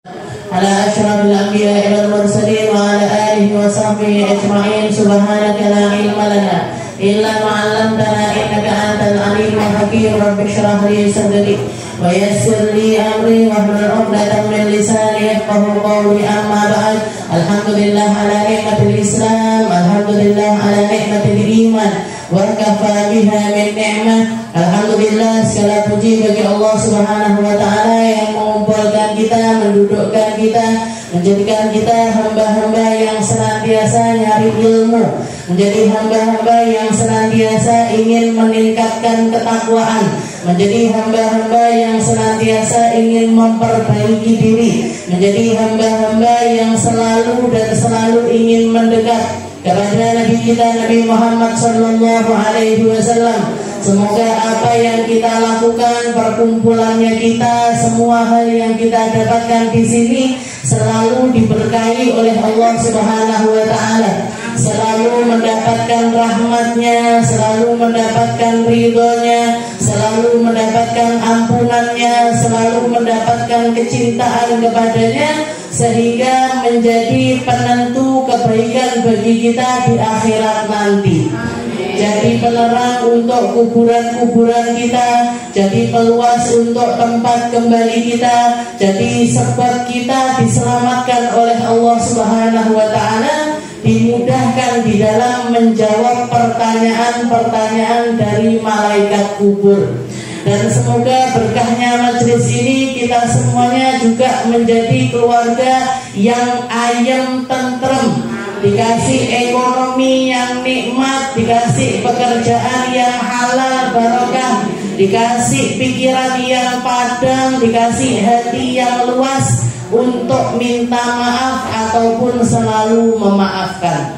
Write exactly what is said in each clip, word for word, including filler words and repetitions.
على أشرف الأنبياء والمرسلين وعلى آله وصحبه أجمعين. سبحانك لا علم لنا إلا ما علمتنا إنك أنت العليم الحكيم. رب اشرح لي صدري ويسر لي أمري واحلل عقدة من لساني يفقهوا قولي. أما بعد، الحمد لله على نعمة الإسلام، الحمد لله على نعمة الإيمان وكفى بها من نعمة. Alhamdulillah, segala puji bagi Allah Subhanahu wa Ta'ala yang mengumpulkan kita, mendudukkan kita, menjadikan kita hamba-hamba yang senantiasa nyari ilmu, menjadi hamba-hamba yang senantiasa ingin meningkatkan ketakwaan, menjadi hamba-hamba yang senantiasa ingin memperbaiki diri, menjadi hamba-hamba yang selalu dan selalu ingin mendekat kepada Nabi kita Nabi Muhammad Sallallahu Alaihi Wasallam. Semoga apa yang kita lakukan, perkumpulannya kita, semua hal yang kita dapatkan di sini selalu diberkahi oleh Allah Subhanahu wa Ta'ala, selalu mendapatkan rahmatnya, selalu mendapatkan ridhonya, selalu mendapatkan ampunannya, selalu mendapatkan kecintaan kepadanya, sehingga menjadi penentu kebaikan bagi kita di akhirat nanti. Jadi penerang untuk kuburan-kuburan kita, jadi peluas untuk tempat kembali kita, jadi sebab kita diselamatkan oleh Allah Subhanahu wa Ta'ala, dimudahkan di dalam menjawab pertanyaan-pertanyaan dari malaikat kubur. Dan semoga berkahnya majelis ini kita semuanya juga menjadi keluarga yang ayem tentrem, dikasih ekonomi yang nikmat, dikasih pekerjaan yang halal barokah, dikasih pikiran yang padang, dikasih hati yang luas untuk minta maaf ataupun selalu memaafkan.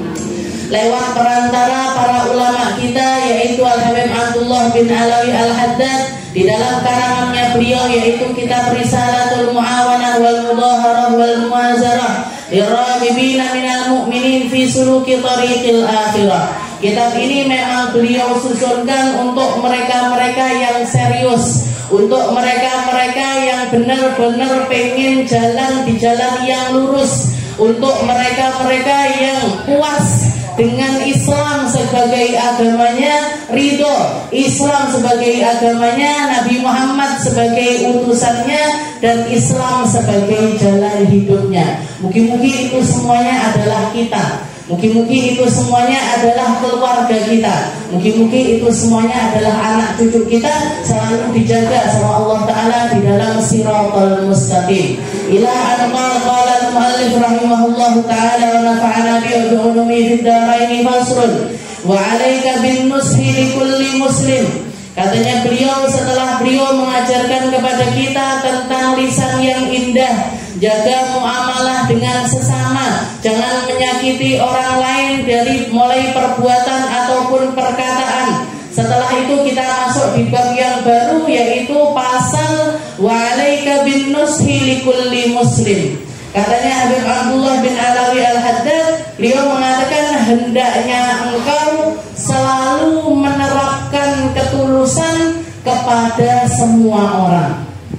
Lewat perantara para ulama kita, yaitu Al-Habib Abdullah bin Alawi Al-Haddad, di dalam karangannya beliau yaitu kitab Risalatul Mu'awanah wal Mudaharah wal Muazarah liragibina minal mu'minin fi suluki tariqil akhirah. Kitab ini memang beliau susunkan untuk mereka-mereka yang serius, untuk mereka-mereka yang benar-benar pengen jalan di jalan yang lurus, untuk mereka-mereka yang puas dengan Islam sebagai agamanya, ridho Islam sebagai agamanya, Nabi Muhammad sebagai utusannya, dan Islam sebagai jalan hidupnya. Mungkin-mungkin itu semuanya adalah kita. Mungkin-mungkin itu semuanya adalah keluarga kita. Mungkin-mungkin itu semuanya adalah anak cucu kita, selalu dijaga sama Allah Ta'ala di dalam siratal mustaqim. Ila an qala al-muallif rahimahullah ta'ala wa nafa'ana bi ulumi fid dharain fasrun wa 'alaika bin nushi li kulli muslim. Katanya beliau setelah beliau mengajarkan kepada kita tentang lisan yang indah, jaga muamalah dengan sesama, jangan menyakiti orang lain dari mulai perbuatan ataupun perkataan. Setelah itu kita masuk di bab yang baru, yaitu pasal wa 'alaika bin nushi li kulli muslim. Katanya Habib Abdullah bin Alawi Al-Haddad, beliau mengatakan hendaknya engkau selalu menerapkan ketulusan kepada semua orang.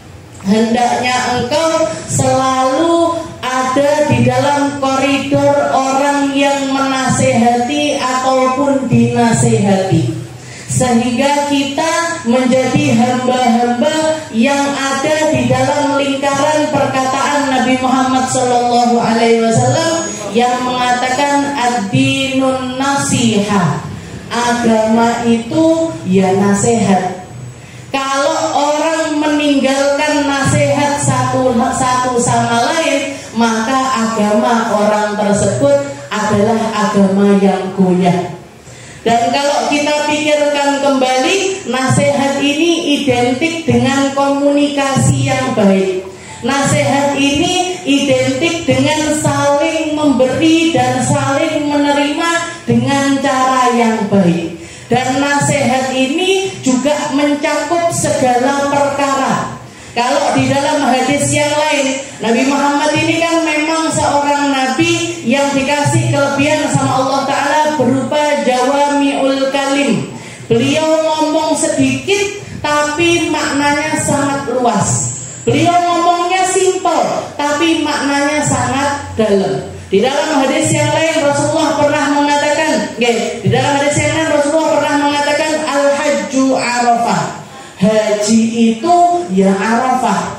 Hendaknya engkau selalu ada di dalam koridor orang yang menasehati ataupun dinasehati, sehingga kita menjadi hamba-hamba yang ada di dalam lingkaran perkataan Nabi Muhammad Sallallahu Alaihi Wasallam yang mengatakan ad-dinun nasihah, agama itu ya nasihat. Kalau orang meninggalkan nasihat satu satu sama lain, maka agama orang tersebut adalah agama yang goyah. Dan kalau kita pikirkan kembali, nasihat ini identik dengan komunikasi yang baik. Nasihat ini identik dengan saling memberi dan saling menerima dengan cara yang baik. Dan nasihat ini juga mencakup segala perkara. Kalau di dalam hadis yang lain, Nabi Muhammad ini kan memang seorang nabi yang dikasih kelebihan sama Allah Ta'ala berupa jawami'ul kalim. Beliau ngomong sedikit tapi maknanya sangat luas. Beliau ngomongnya simpel, tapi maknanya sangat dalam. Di dalam hadis yang lain Rasulullah pernah mengatakan, okay, di dalam hadis yang lain Rasulullah pernah mengatakan al-hajju Arafah. Haji itu ya Arafah.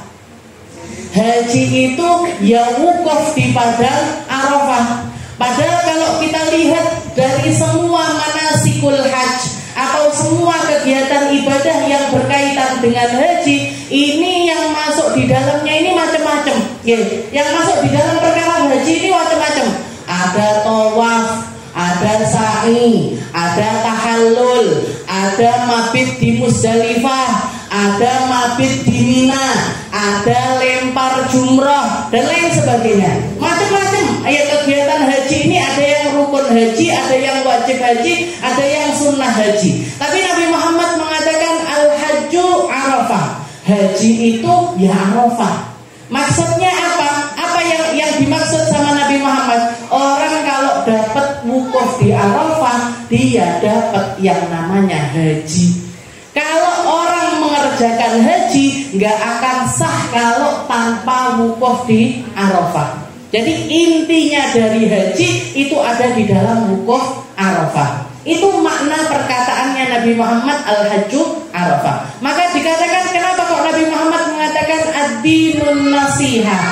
Haji itu ya wukuf di padang Arafah. Padahal kalau kita lihat dari semua manasikul hajj atau semua kegiatan ibadah yang berkaitan dengan haji, ini yang masuk di dalamnya ini macam-macam. Okay. Yang masuk di dalam perkara haji ini macam-macam. Ada tawaf, ada sa'i, ada tahallul, ada mabit di Muzdalifah, ada mabit di Mina, ada lempar jumrah dan lain sebagainya. Macam-macam. Ayat kegiatan haji ini ada yang rukun haji, ada yang wajib haji, ada yang sunnah haji. Tapi Nabi Muhammad mengatakan al-hajju Arafah. Haji itu ya Arafah. Maksudnya apa? Apa yang yang dimaksud sama Nabi Muhammad? Orang kalau dapat wukuf di Arafah, dia dapat yang namanya haji. Kalau orang mengerjakan haji, nggak akan sah kalau tanpa wukuf di Arafah. Jadi intinya dari haji itu ada di dalam wukuf Arafah. Itu makna perkataannya Nabi Muhammad al-hajju Arafah. Maka dikatakan, kenapa kok Nabi Muhammad mengatakan ad-dinun nasihah?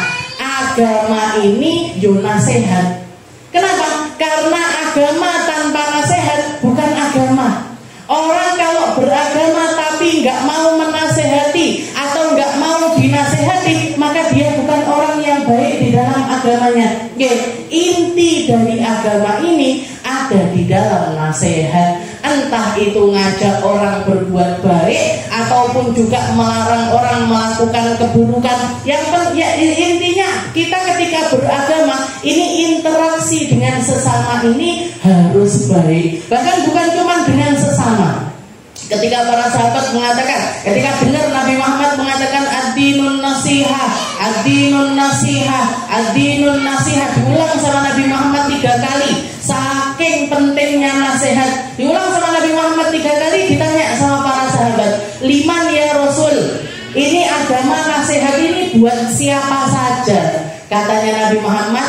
Agama ini yo nasihat. Kenapa? Karena agama tanpa nasihat bukan agama. Orang kalau beragama tapi nggak mau menasehati atau nggak mau dinasehati, maka dia bukan orang yang baik di dalam agamanya. Oke, inti dari agama ini ada di dalam nasihat. Entah itu ngajak orang berbuat baik ataupun juga melarang orang melakukan keburukan. Yang ya, intinya kita ketika beragama ini interaksi dengan sesama ini harus baik. Bahkan bukan cuma dengan sesama. Ketika para sahabat mengatakan, ketika benar Nabi Muhammad mengatakan ad-dinun nasihah, ad-dinun nasihah, ad-dinun nasihah, diulang sama Nabi Muhammad tiga kali. Saking pentingnya nasihat, diulang sama Nabi Muhammad tiga kali. Ditanya sama para sahabat, liman ya Rasul, ini agama nasihat ini buat siapa saja? Katanya Nabi Muhammad,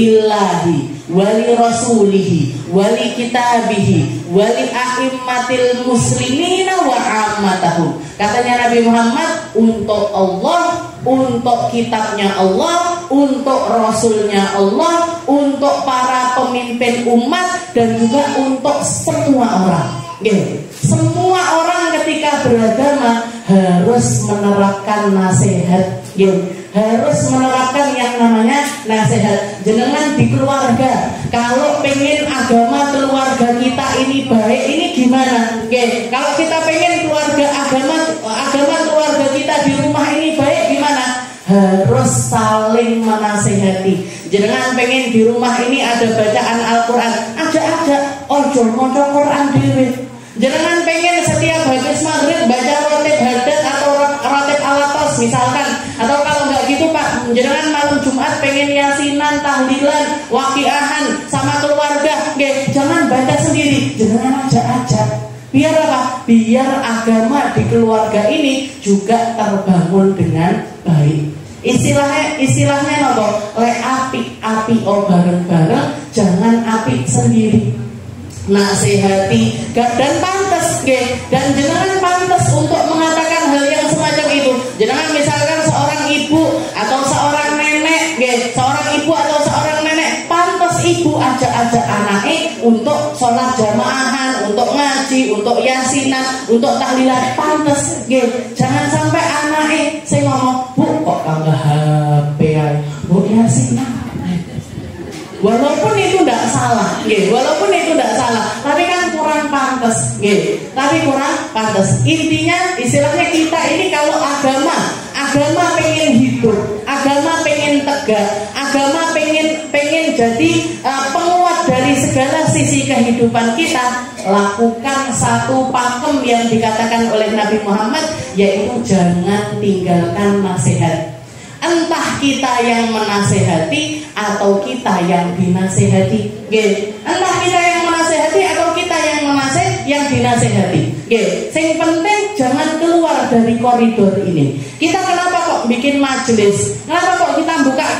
lillahi wali rasulihi wali kitabihi wali a'immatil muslimina wa ammatahum. Katanya Nabi Muhammad, untuk Allah, untuk kitabnya Allah, untuk rasulnya Allah, untuk para pemimpin umat, dan juga untuk semua orang. Gini, semua orang ketika beragama harus menerapkan nasihat. Gini, harus menerapkan yang namanya nasihat. Jenengan di keluarga, kalau pengen agama keluarga kita ini baik, ini gimana? Oke, kalau kita pengen keluarga agama agama keluarga kita di rumah ini baik, gimana? Harus saling menasehati. Jenengan pengen di rumah ini ada bacaan Al-Quran, ajak-ajak ojo maca Quran dhewe. Jenengan pengen setiap habis maghrib baca rotib hadat atau rotib alatos misalkan, atau kalau nggak gitu Pak, jenengan malam Jumat pengen yasinan, tahlilan, waqiahan sama keluarga, nggih, jangan baca sendiri, jenengan ajak-ajak. Biar apa? Biar agama di keluarga ini juga terbangun dengan baik. Istilahnya, istilahnya apa? Le api, api oh bareng-bareng, jangan api sendiri. Nasihati dan pantas, ge, dan jenengan pantas untuk mengatakan hal yang semacam itu. Jenengan misalkan seorang ibu atau seorang nenek, ge, seorang ibu atau seorang nenek, pantas ibu ajak-ajak anaknya untuk sholat jamaahan, untuk ngaji, untuk yasinan, untuk tahlilan, pantas, ge. Jangan sampai anaknya saya ngomong, bu kok kagak H P ya, bu yasinan. Walaupun itu tidak salah, gitu. Walaupun itu tidak salah, tapi kan kurang pantas, gitu. Tapi kurang pantas. Intinya, istilahnya kita ini kalau agama, agama pengen hidup, agama pengen tegak, agama pengen pengen jadi uh, penguat dari segala sisi kehidupan kita. Lakukan satu pakem yang dikatakan oleh Nabi Muhammad, yaitu jangan tinggalkan nasihat. Entah kita yang menasehati atau kita yang dinasehati. Nggih. Entah kita yang menasehati atau kita yang menaseh yang dinasehati. Nggih. Sing penting jangan keluar dari koridor ini. Kita kenapa kok bikin majelis? Kenapa kok kita buka kita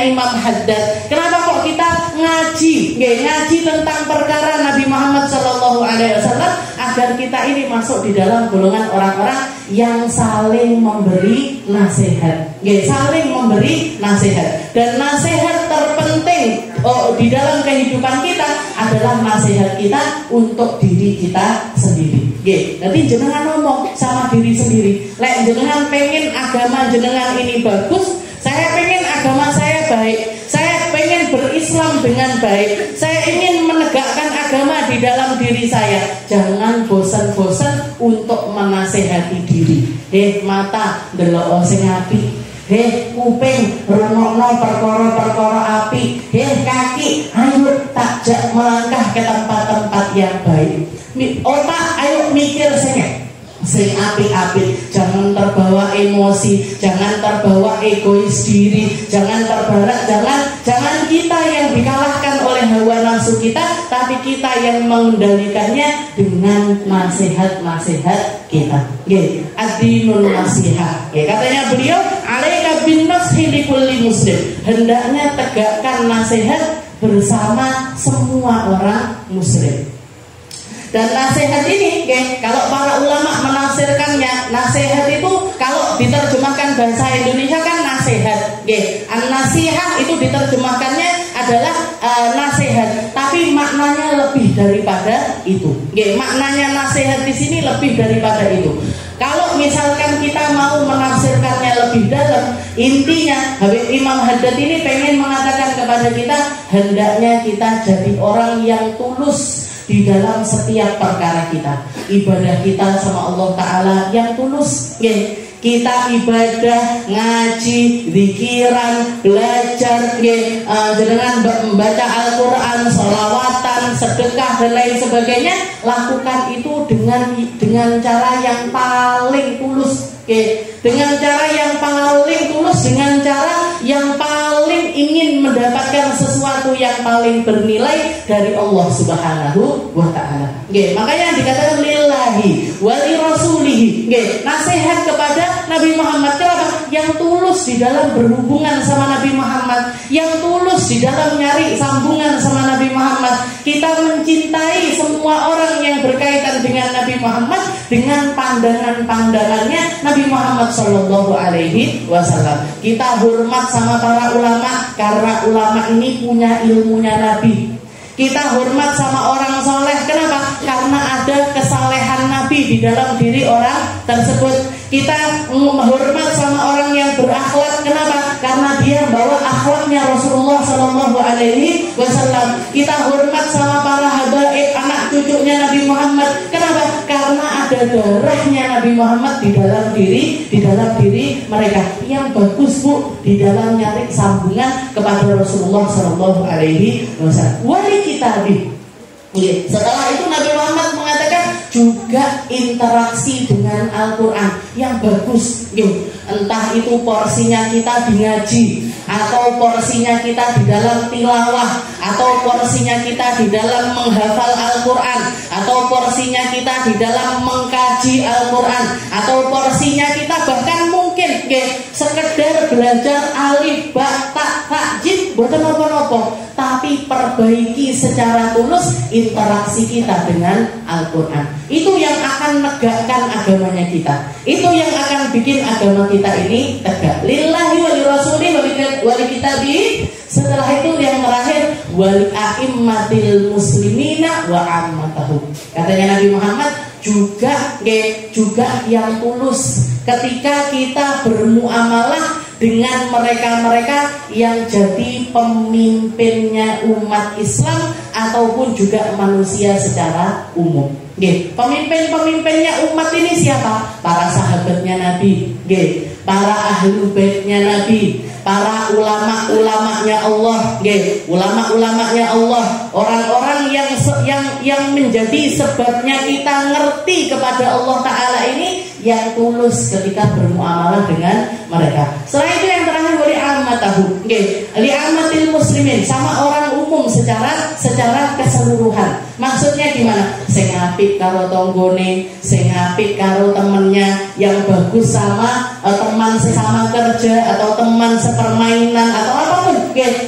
Imam Haddad. Kenapa kok kita ngaji? Nggih, ngaji tentang perkara Nabi Muhammad Shallallahu Alaihi Wasallam agar kita ini masuk di dalam golongan orang-orang yang saling memberi nasihat. Nggih, saling memberi nasihat. Dan nasihat terpenting oh, di dalam kehidupan kita adalah nasihat kita untuk diri kita sendiri. Nggih, jadi jenengan ngomong sama diri sendiri. Lek jenengan pengen agama jenengan ini bagus, saya pengen agama saya baik, saya pengen berislam dengan baik, saya ingin menegakkan agama di dalam diri saya. Jangan bosan-bosan untuk menasehati diri. Eh mata ndelok sing apik, heh kuping rungokno perkara-perkara apik, heh kaki ayo takjak melangkah ke tempat-tempat yang baik. Otak ayo mikir sing sing apik-apik, jangan terbawa emosi, jangan terbawa egois diri, jangan terbawa, jangan jangan kita yang dikalahkan oleh hawa nafsu kita, tapi kita yang mengendalikannya dengan nasihat-nasihat kita. Nggih, ad-dinun nasihat. Nggih, katanya beliau, alaika bin nashi likulli muslim. Hendaknya tegakkan nasihat bersama semua orang muslim. Dan nasihat ini, okay, kalau para ulama menafsirkannya, nasihat itu kalau diterjemahkan bahasa Indonesia kan nasihat, okay. An-nasihah itu diterjemahkannya adalah uh, nasihat, tapi maknanya lebih daripada itu. Okay. Maknanya nasihat di sini lebih daripada itu. Kalau misalkan kita mau menafsirkannya lebih dalam, intinya Habib Imam Haddad ini pengen mengatakan kepada kita, hendaknya kita jadi orang yang tulus di dalam setiap perkara kita. Ibadah kita sama Allah Ta'ala yang tulus, okay. Kita ibadah, ngaji, zikiran, belajar, okay. uh, dengan membaca Al-Quran, sholawatan, sedekah dan lain sebagainya, lakukan itu dengan dengan cara yang paling tulus, okay. Dengan cara yang paling tulus, dengan cara yang paling ingin mendapatkan sesuatu yang paling bernilai dari Allah Subhanahu wa Ta'ala. Okay. Makanya dikatakan lillahi wali rasulihi, okay. Nasihat kepada Nabi Muhammad. Kenapa? Yang tulus di dalam berhubungan sama Nabi Muhammad, yang tulus di dalam nyari sambungan sama Nabi Muhammad. Kita mencintai semua orang yang berkaitan dengan Nabi Muhammad dengan pandangan-pandangannya Nabi Muhammad Sallallahu Alaihi Wasallam. Kita hormat sama para ulama karena ulama ini punya ilmunya Nabi. Kita hormat sama orang soleh. Kenapa? Karena ada kesalehan Nabi di dalam diri orang tersebut. Kita menghormat sama orang yang berakhlak. Kenapa? Karena dia bawa akhlaknya Rasulullah Sallallahu Alaihi Wasallam. Kita hormat sama para habaib, anak cucunya Nabi Muhammad. Kenapa? Karena ada darahnya Nabi Muhammad di dalam diri, di dalam diri mereka. Yang bagus bu, di dalam nyari sambungan kepada Rasulullah Sallallahu Alaihi Wasallam. Wali kitabi. Setelah itu Nabi Muhammad mengatakan juga interaksi dengan Al-Quran yang bagus. Entah itu porsinya kita di ngaji, atau porsinya kita di dalam tilawah, atau porsinya kita di dalam menghafal Al-Quran, atau porsinya kita di dalam mengkaji Al-Quran, atau porsinya kita bahkan mungkin okay, sekedar belajar alif, ba, ta, ta, jim, bukan apa-apa, tapi perbaiki secara tulus interaksi kita dengan Al-Quran. Itu yang akan menegakkan agamanya kita. Itu yang akan bikin agama kita ini tegak. Lillahi wa li rasuli wa li kitabi. Setelah itu yang terakhir wal a'immatil muslimina wa ammatahum. Katanya Nabi Muhammad juga juga yang tulus ketika kita bermuamalah dengan mereka-mereka yang jadi pemimpinnya umat Islam ataupun juga manusia secara umum. Nggih, pemimpin-pemimpinnya umat ini siapa? Para sahabatnya Nabi, nggih, para ahlu baitnya Nabi, para ulama-ulamanya Allah, nggih, ulama-ulamanya Allah, orang-orang yang yang yang menjadi sebabnya kita ngerti kepada Allah Ta'ala ini, yang tulus ketika bermuamalah dengan mereka. Setelah itu yang terakhir wali ammatahu, nggih, li ammatil muslimin, sama orang umum secara secara keseluruhan. Maksudnya gimana? Sing apik karo tonggone, sing apik karo temennya, yang bagus sama uh, teman sesama kerja atau teman sepermainan atau apapun, oke,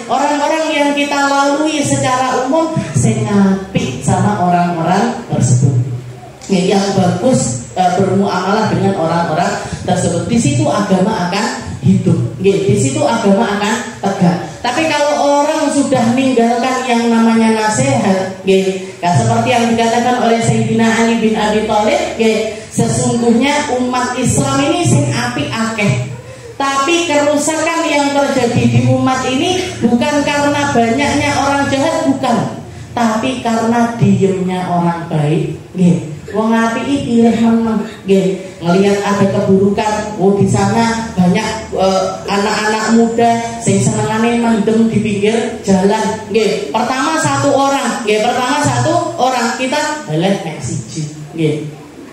orang-orang yang kita lalui secara umum sing apik sama orang-orang tersebut. Nggih, yang bagus e, bermuamalah dengan orang-orang tersebut. Di situ agama akan hidup. Nggih, di situ agama akan tegak. Tapi kalau orang sudah meninggalkan yang namanya nasihat, nggih, nah, seperti yang dikatakan oleh Sayyidina Ali bin Abi Thalib, nggih, sesungguhnya umat Islam ini sing apik akeh. Tapi kerusakan yang terjadi di umat ini bukan karena banyaknya orang jahat, bukan, tapi karena diemnya orang baik. Nggih, wong apik iki pilih meneng, nggih, ngelihat ada keburukan, oh di sana banyak uh, anak-anak muda sing senengane mendem di pinggir jalan. Nggih, pertama satu orang, nggih, pertama satu orang kita halah nek siji, nggih.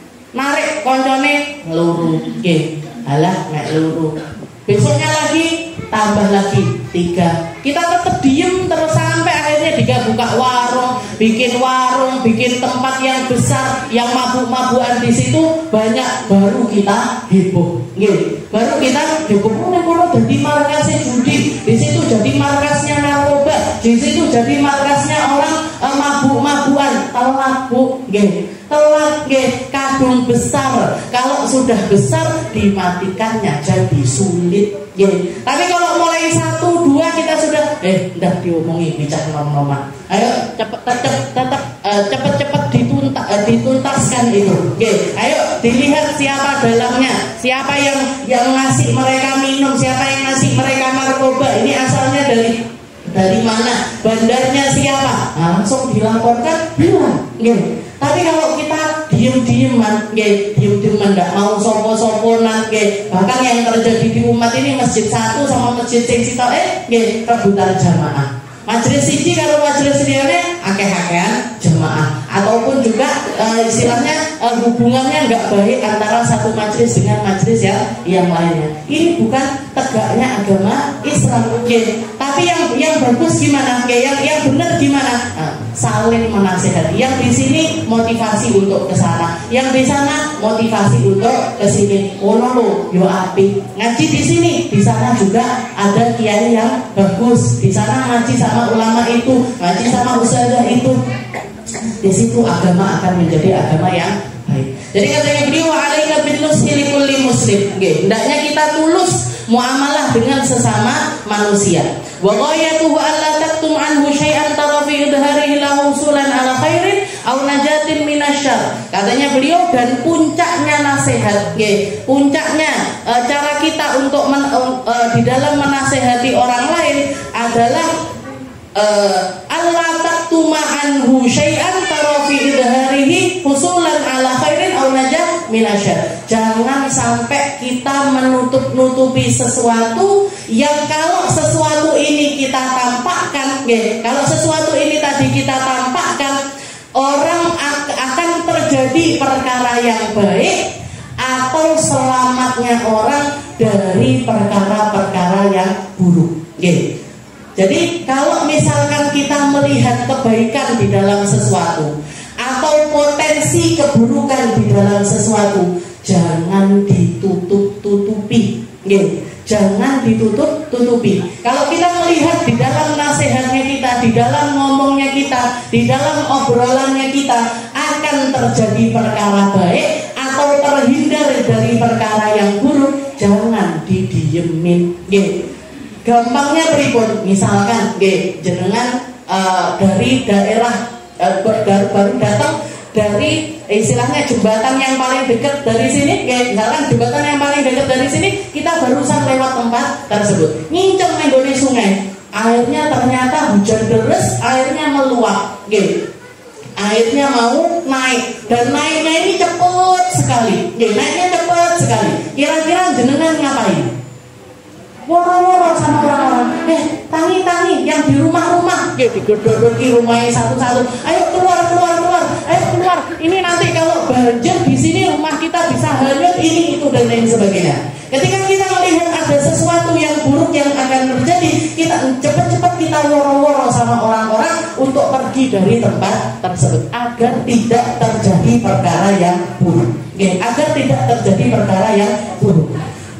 Narik koncone loro, nggih. Halah nek loro. Besoknya lagi tambah lagi tiga. Kita tetap diem terus sampai akhirnya dia buka warung, bikin warung, bikin tempat yang besar, yang mabuk-mabukan di situ banyak, baru kita heboh. Nggih, baru kita heboh. Oh, kono jadi markasnya judi, di situ jadi markasnya narkoba, di situ jadi markasnya orang eh, mabuk-mabukan. Telat, Bu. Nggih, telat, nggih, kadung besar. Kalau sudah besar dimatikannya jadi sulit. Nggih. Tapi kalau mulai satu dua kita sudah eh udah diomongi bicara nom-noman. Ayo cepet tetap tetap uh, cepet-cepet dituntas uh, dituntaskan itu. Oke, ayo dilihat siapa dalangnya, siapa yang yang ngasih mereka minum, siapa yang ngasih mereka narkoba. Ini asalnya dari dari mana? Bandarnya siapa? Nah, langsung dilaporkan, hilang. Oke. Tapi kalau kita diem-dieman, nggih, diem-dieman nggak mau sopo-soponan, nggih, bahkan yang terjadi di umat ini masjid satu sama masjid sing sitok eh nggih rebutan jamaah. Majelis siji kalau majelis liyane akeh-akehan jamaah, ataupun juga e, istilahnya e, hubungannya nggak baik antara satu majelis dengan majelis yang yang lainnya. Ini bukan tegaknya agama Islam. Nggih. Tapi yang yang bagus gimana? Nggih, yang yang benar gimana? Nah, saling menasihati. Yang di sini motivasi untuk ke sana, yang di sana motivasi untuk ke sini. Ono lho, yo apik. Ngaji di sini, di sana juga ada kiai yang bagus. Di sana ngaji sama ulama itu, ngaji sama ustazah itu. Di situ agama akan menjadi agama yang baik. Jadi katanya beliau alaika bin nushi likulli muslim. Nggih, hendaknya kita tulus muamalah dengan sesama manusia. Wa ghayatuhu alla taktum anhu syai'an tara fi idharihi lahu usulan ala khairin aw najatin minasyarr. Katanya beliau, dan puncaknya nasihat, nggih, puncaknya e, cara kita untuk men, e, di dalam menasehati orang lain adalah e, alla taktum anhu syai'an tara fi idharihi usulan ala khairin aw najat minasyarr. Jangan sampai kita menutup-nutupi sesuatu yang kalau sesuatu ini kita tampakkan, nggih, kalau sesuatu ini tadi kita tampakkan, orang akan terjadi perkara yang baik atau selamatnya orang dari perkara-perkara yang buruk. Nggih. Jadi kalau misalkan kita melihat kebaikan di dalam sesuatu atau potensi keburukan di dalam sesuatu, jangan ditutup-tutupi. Nggih. Jangan ditutup-tutupi. Kalau kita melihat di dalam nasihatnya kita, di dalam ngomongnya kita, di dalam obrolannya kita akan terjadi perkara baik atau terhindar dari perkara yang buruk, jangan didiemin. Nggih. Gampangnya pripun? Misalkan nggih, jenengan uh, dari daerah uh, baru datang dari istilahnya jembatan yang paling dekat dari sini, kayak misalkan jembatan yang paling dekat dari sini, kita barusan lewat tempat tersebut, nginceng menggoni sungai, airnya ternyata hujan deras, airnya meluap, gitu. Airnya mau naik, dan naiknya ini cepat sekali, gitu. Naiknya cepat sekali. Kira-kira jenengan ngapain? Woro-woro sama orang-orang, eh tangi-tangi yang di rumah-rumah, gitu, digedor-gedor rumahnya satu-satu, ayo keluar, keluar, keluar, ayo keluar. Ini nanti kalau banjir di sini rumah kita bisa hanyut, ini itu dan lain sebagainya. Ketika kita melihat ada sesuatu yang buruk yang akan terjadi, kita cepat-cepat kita woro-woro sama orang-orang untuk pergi dari tempat tersebut agar tidak terjadi perkara yang buruk. Oke, agar tidak terjadi perkara yang buruk.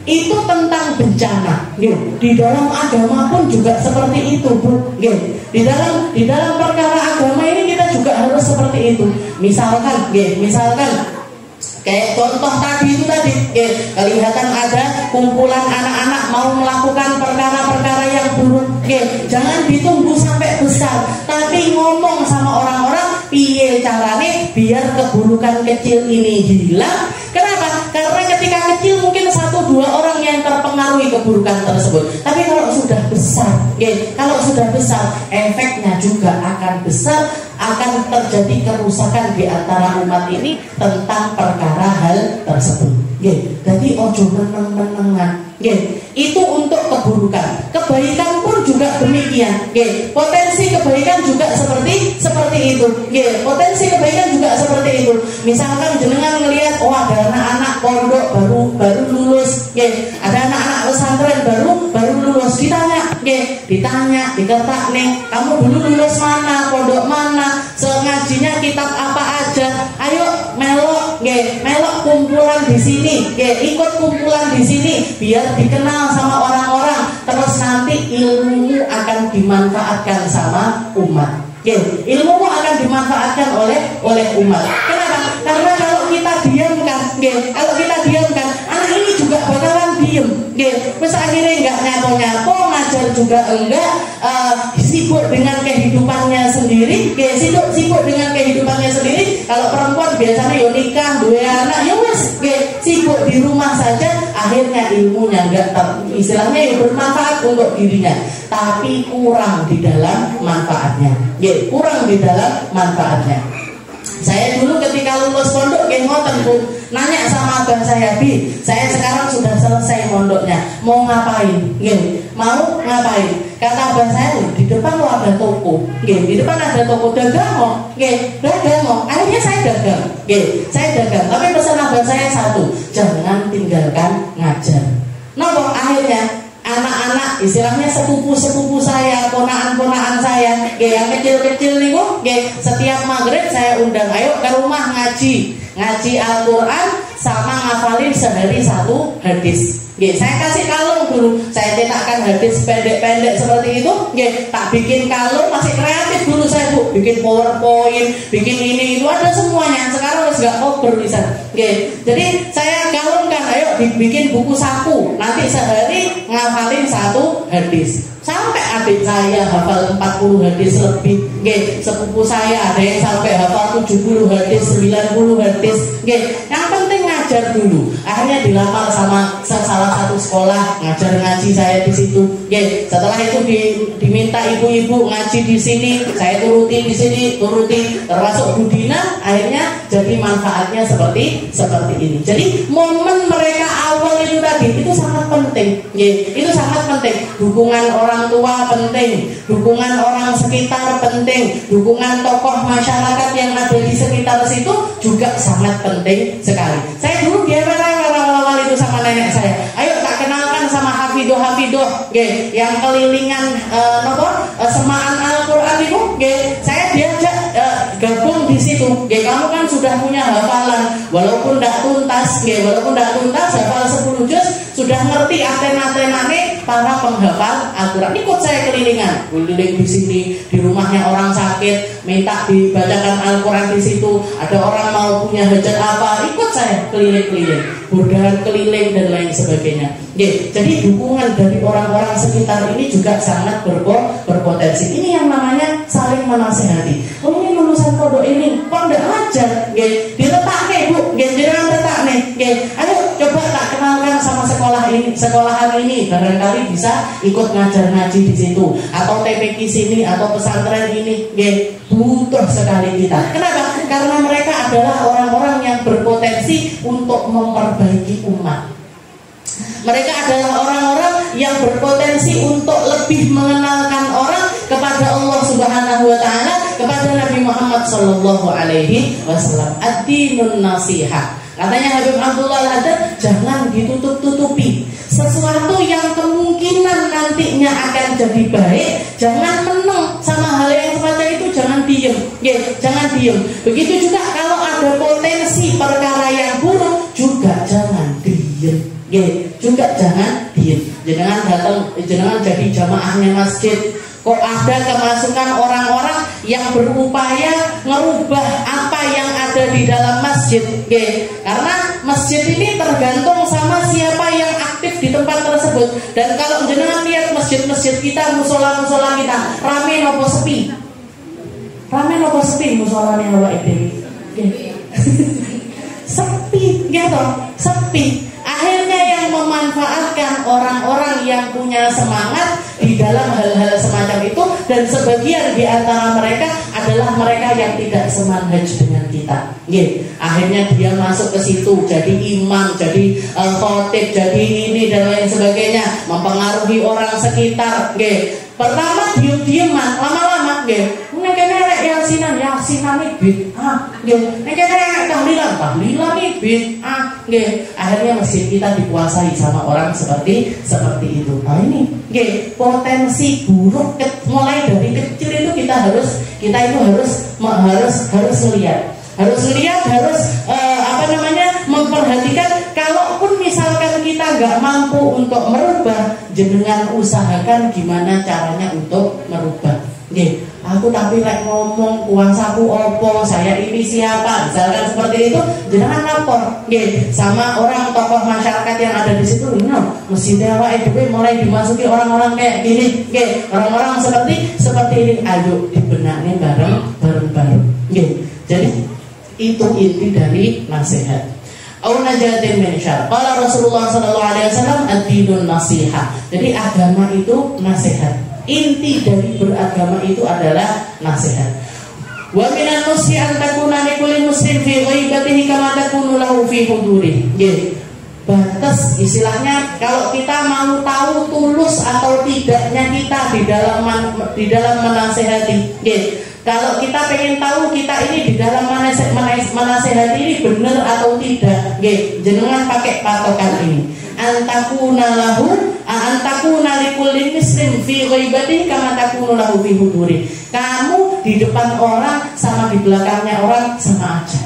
itu tentang bencana. Di dalam agama pun juga seperti itu, Bu. Di dalam di dalam perkara agama ini kita juga harus seperti itu. Misalkan, misalkan kayak contoh tadi itu tadi, kelihatan ada kumpulan anak-anak mau melakukan perkara-perkara yang buruk. Jangan ditunggu sampai besar, tapi ngomong sama orang-orang piye carane biar keburukan kecil ini hilang. Kenapa? Karena ketika kecil mungkin satu dua orang yang terpengaruhi keburukan tersebut. Tapi kalau sudah besar, okay, kalau sudah besar, efeknya juga akan besar, akan terjadi kerusakan di antara umat ini tentang perkara hal tersebut. Okay. Jadi ojo meneng-menengan. Okay. Itu untuk keburukan. Kebaikan pun juga demikian. Okay. Potensi kebaikan juga seperti seperti itu. Okay. Potensi kebaikan juga seperti itu. Misalkan jenengan melihat, oh ada anak-anak pondok baru baru lulus, okay. Ada anak-anak pesantren baru baru lulus, ditanya, okay. ditanya, dikertak nih, kamu dulu lulus mana, pondok mana, sengajinya kitab apa aja, ayo melok, okay. melok kumpulan di sini, okay. ikut kumpulan di sini, biar dikenal sama orang-orang, terus nanti ilmumu akan dimanfaatkan sama umat. Okay. Ilmumu akan dimanfaatkan oleh oleh umat. Kenapa? Karena kalau kita diamkan, okay. kalau kita diamkan, anak ini juga bakalan diem. Okay. Terus akhirnya nggak nyapo-nyapo, ngajar juga enggak, uh, sibuk dengan kehidupannya sendiri, okay. sibuk sibuk dengan kehidupannya sendiri. Kalau perempuan biasanya yo nikah, dua anak, yo wes, okay. sibuk di rumah saja. Akhirnya ilmunya enggak ter, istilahnya yang bermanfaat untuk dirinya, tapi kurang di dalam manfaatnya, yeah, kurang di dalam manfaatnya. Saya dulu ketika lulus pondok, kayak ngoten Bu, nanya sama abang saya, Bi, saya sekarang sudah selesai pondoknya, mau ngapain? Gini, mau ngapain? Kata abang saya, di depan lo ada toko, gini, di depan ada toko, dagang mau, gini, dagang mau. Akhirnya saya dagang, gini, saya dagang. Tapi pesan abang saya satu, jangan tinggalkan ngajar. Nopo akhirnya anak-anak istilahnya sepupu-sepupu saya, ponaan-ponaan saya, yang kecil-kecil nih kok, setiap maghrib saya undang, ayo ke rumah ngaji, ngaji Al-Quran sama ngafalin sehari satu hadis. Saya kasih kalung dulu, saya cetakkan hadis pendek-pendek seperti itu, tak bikin kalung, masih kreatif dulu saya Bu, bikin PowerPoint, bikin ini itu ada semuanya. Sekarang harus nggak over bisa. Jadi saya kalungkan, ayo dibikin buku saku, nanti sehari ngafalin satu hadis. Sampai adik saya hafal empat puluh hadis lebih, nggih. Sepupu saya ada yang sampai hafal tujuh puluh hadis, sembilan puluh hadis, nggih. Yang penting ngajar dulu. Akhirnya dilamar sama salah satu sekolah, ngajar ngaji saya di situ, nggih. Setelah itu di, diminta ibu-ibu ngaji di sini, saya turuti di sini, turuti, termasuk Budina. Akhirnya jadi manfaatnya seperti seperti ini. Jadi momen mereka awal itu tadi itu sangat penting, nggih. Itu sangat penting. Dukungan orang orang tua penting, dukungan orang sekitar penting, dukungan tokoh masyarakat yang ada di sekitar situ juga sangat penting sekali. Saya dulu gimana awal-awal itu sama nenek saya, ayo tak kenalkan sama hafidoh hafidoh, okay, yang kelilingan uh, nopo uh, semaan Al-Quran itu, okay, saya diajak uh, gabung di situ. Okay, kamu kan sudah punya hafalan, walaupun tidak tuntas, okay, walaupun tidak tuntas, hafal sepuluh juz, sudah ngerti aten-atenane para penghafal Al-Quran. Ikut saya kelilingan, keliling di sini, di rumahnya orang sakit, minta dibacakan Al-Quran di situ. Ada orang mau punya hajat apa, ikut saya keliling-keliling, burdahan keliling dan lain sebagainya. Jadi dukungan dari orang-orang sekitar ini juga sangat berpotensi. Ini yang namanya saling menasihati. Oh ini lulusan pondok ini, kok tidak ngajar? Diletakkan Bu, jangan letak nih. Ayo coba tak kenalkan sama sekolah ini, sekolahan ini, barangkali bisa ikut ngajar ngaji di situ, atau T P Q sini, atau pesantren ini. Butuh sekali kita. Kenapa? Karena mereka adalah orang-orang yang berpotensi untuk memperbaiki umat. Mereka adalah orang-orang yang berpotensi untuk lebih mengenalkan orang kepada Allah Subhanahu wa Ta'ala, kepada Nabi Muhammad Sallallahu Alaihi Wasallam. Ad-dinun nasihat. Katanya Habib Abdullah Al-Haddad, jangan ditutup-tutupi sesuatu yang kemungkinan nantinya akan jadi baik. Jangan meneng sama hal yang semacam itu, jangan diem, ya, jangan diem. Begitu juga kalau ada potensi perkara yang buruk, juga jangan diem, ya. juga jangan diem. Jangan datang, jangan jadi jamaahnya masjid. Kok ada kemasukan orang-orang yang berupaya ngerubah apa yang ada di dalam masjid, okay? Karena masjid ini tergantung sama siapa yang aktif di tempat tersebut. Dan kalau jenengan lihat masjid-masjid kita, musola-musola kita, rame nopo sepi? Rame nopo sepi musolanya awak itu? Okay. Sepi, gitu, sepi. Akhirnya yang memanfaatkan orang-orang yang punya semangat di dalam hal-hal semacam itu, dan sebagian di antara mereka adalah mereka yang tidak semanhaj dengan kita. Yeah. Akhirnya dia masuk ke situ jadi imam, jadi uh, khotib, jadi ini dan lain sebagainya, mempengaruhi orang sekitar. Yeah. Pertama diem-dieman, lama-lama nggih. Nek kene yasinan, yasinan iki bid'ah. Nggih. Nek kene tahlilan, tahlilan iki bid'ah. Nggih. Akhirnya masjid kita dikuasai sama orang seperti seperti itu. Nah ini nggih, potensi buruk ke, mulai dari kecil itu kita harus kita itu harus harus harus melihat. Harus lihat, harus uh, apa namanya memperhatikan. Kalaupun misalkan kita nggak mampu untuk merubah, jenengan usahakan gimana caranya untuk merubah. Nih, aku tapi lek ngomong kuasaku opo, saya ini siapa, misalkan seperti itu, jenengan lapor, nih, sama orang tokoh masyarakat yang ada di situ. No, mesti dewa itu mulai dimasuki orang-orang kayak gini, nih, orang-orang seperti seperti ini. Ayo dibenahi bareng bareng bareng. Nih, jadi itu inti dari nasihat. Au najatin min syarr. Qala Rasulullah sallallahu alaihi wasallam ad-dinun nasiha. Jadi agama itu nasihat. Inti dari beragama itu adalah nasihat. Wa minan nusi an takuna likulli muslim fi ghaibatihi kama takunu lahu fi hudurihi. Nggih. Batas istilahnya kalau kita mau tahu tulus atau tidaknya kita di dalam di dalam menasehati. Nggih. Kalau kita pengen tahu kita ini di dalam menasehati ini benar atau tidak, nggih, jenengan pakai patokan ini. Antakuna lahu, antakuna likulli muslim fi ghaibati kama takunu lahu fi huduri. Kamu di depan orang sama di belakangnya orang sama aja.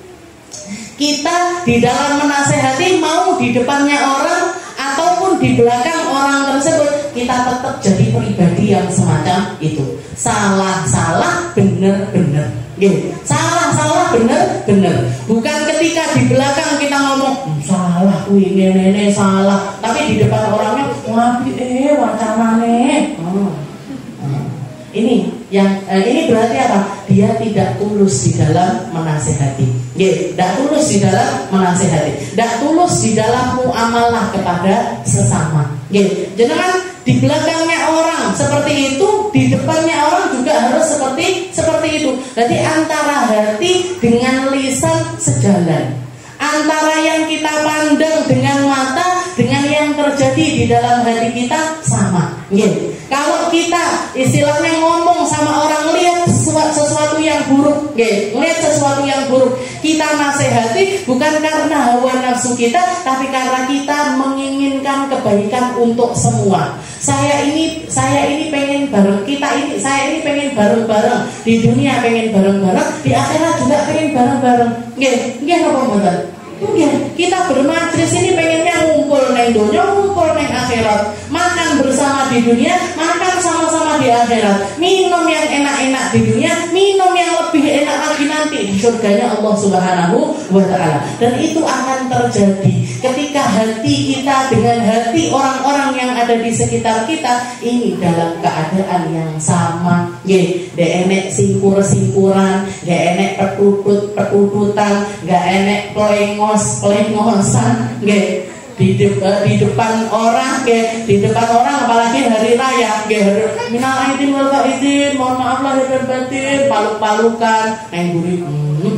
Kita di dalam menasehati mau di depannya orang ataupun di belakang orang tersebut, kita tetap jadi pribadi yang semacam itu. Salah-salah, bener-bener. Salah-salah, bener-bener. Bukan ketika di belakang kita ngomong salah, wih nenek salah, tapi di depan orangnya wapi eh wacanane. Oh. Ini yang eh, ini berarti apa? Dia tidak tulus di dalam menasehati. Nggih, tidak tulus di dalam menasehati. Tidak tulus di dalam muamalah kepada sesama. Nggih, jenengan di belakangnya orang seperti itu, di depannya orang juga harus seperti seperti itu. Jadi antara hati dengan lisan sejalan. Antara yang kita pandang dengan mata dengan yang terjadi di dalam hati kita sama. Nggih. Kalau kita istilahnya ngomong sama orang lihat sesuatu yang buruk, nggih, lihat sesuatu yang buruk, kita nasihati bukan karena hawa nafsu kita, tapi karena kita menginginkan kebaikan untuk semua. Saya ini saya ini pengen bareng, kita ini saya ini pengen bareng-bareng di dunia, pengen bareng-bareng di akhirat juga pengen bareng-bareng. Nggih, nggih apa mboten? Nggih, kita bermajlis ini pengennya ngumpul neng dunia, ngumpul neng akhirat, makan bersama di dunia, makan sama-sama di akhirat, minum yang enak-enak di dunia, minum yang lebih enak lagi nanti di surganya Allah Subhanahu wa Ta'ala. Dan itu akan terjadi ketika hati kita dengan hati orang-orang yang ada di sekitar kita ini dalam keadaan yang sama. Nggih, gak enek simpur-simpuran, gak enek petutut-petututan, gak enek plengos pelengosan, nggih, di, de di depan orang, nggih, di depan orang apalagi hari raya, nggih, minal aidin wal faizin, mohon maaf lahir dan batin, paluk-palukan, neng buri, hmm,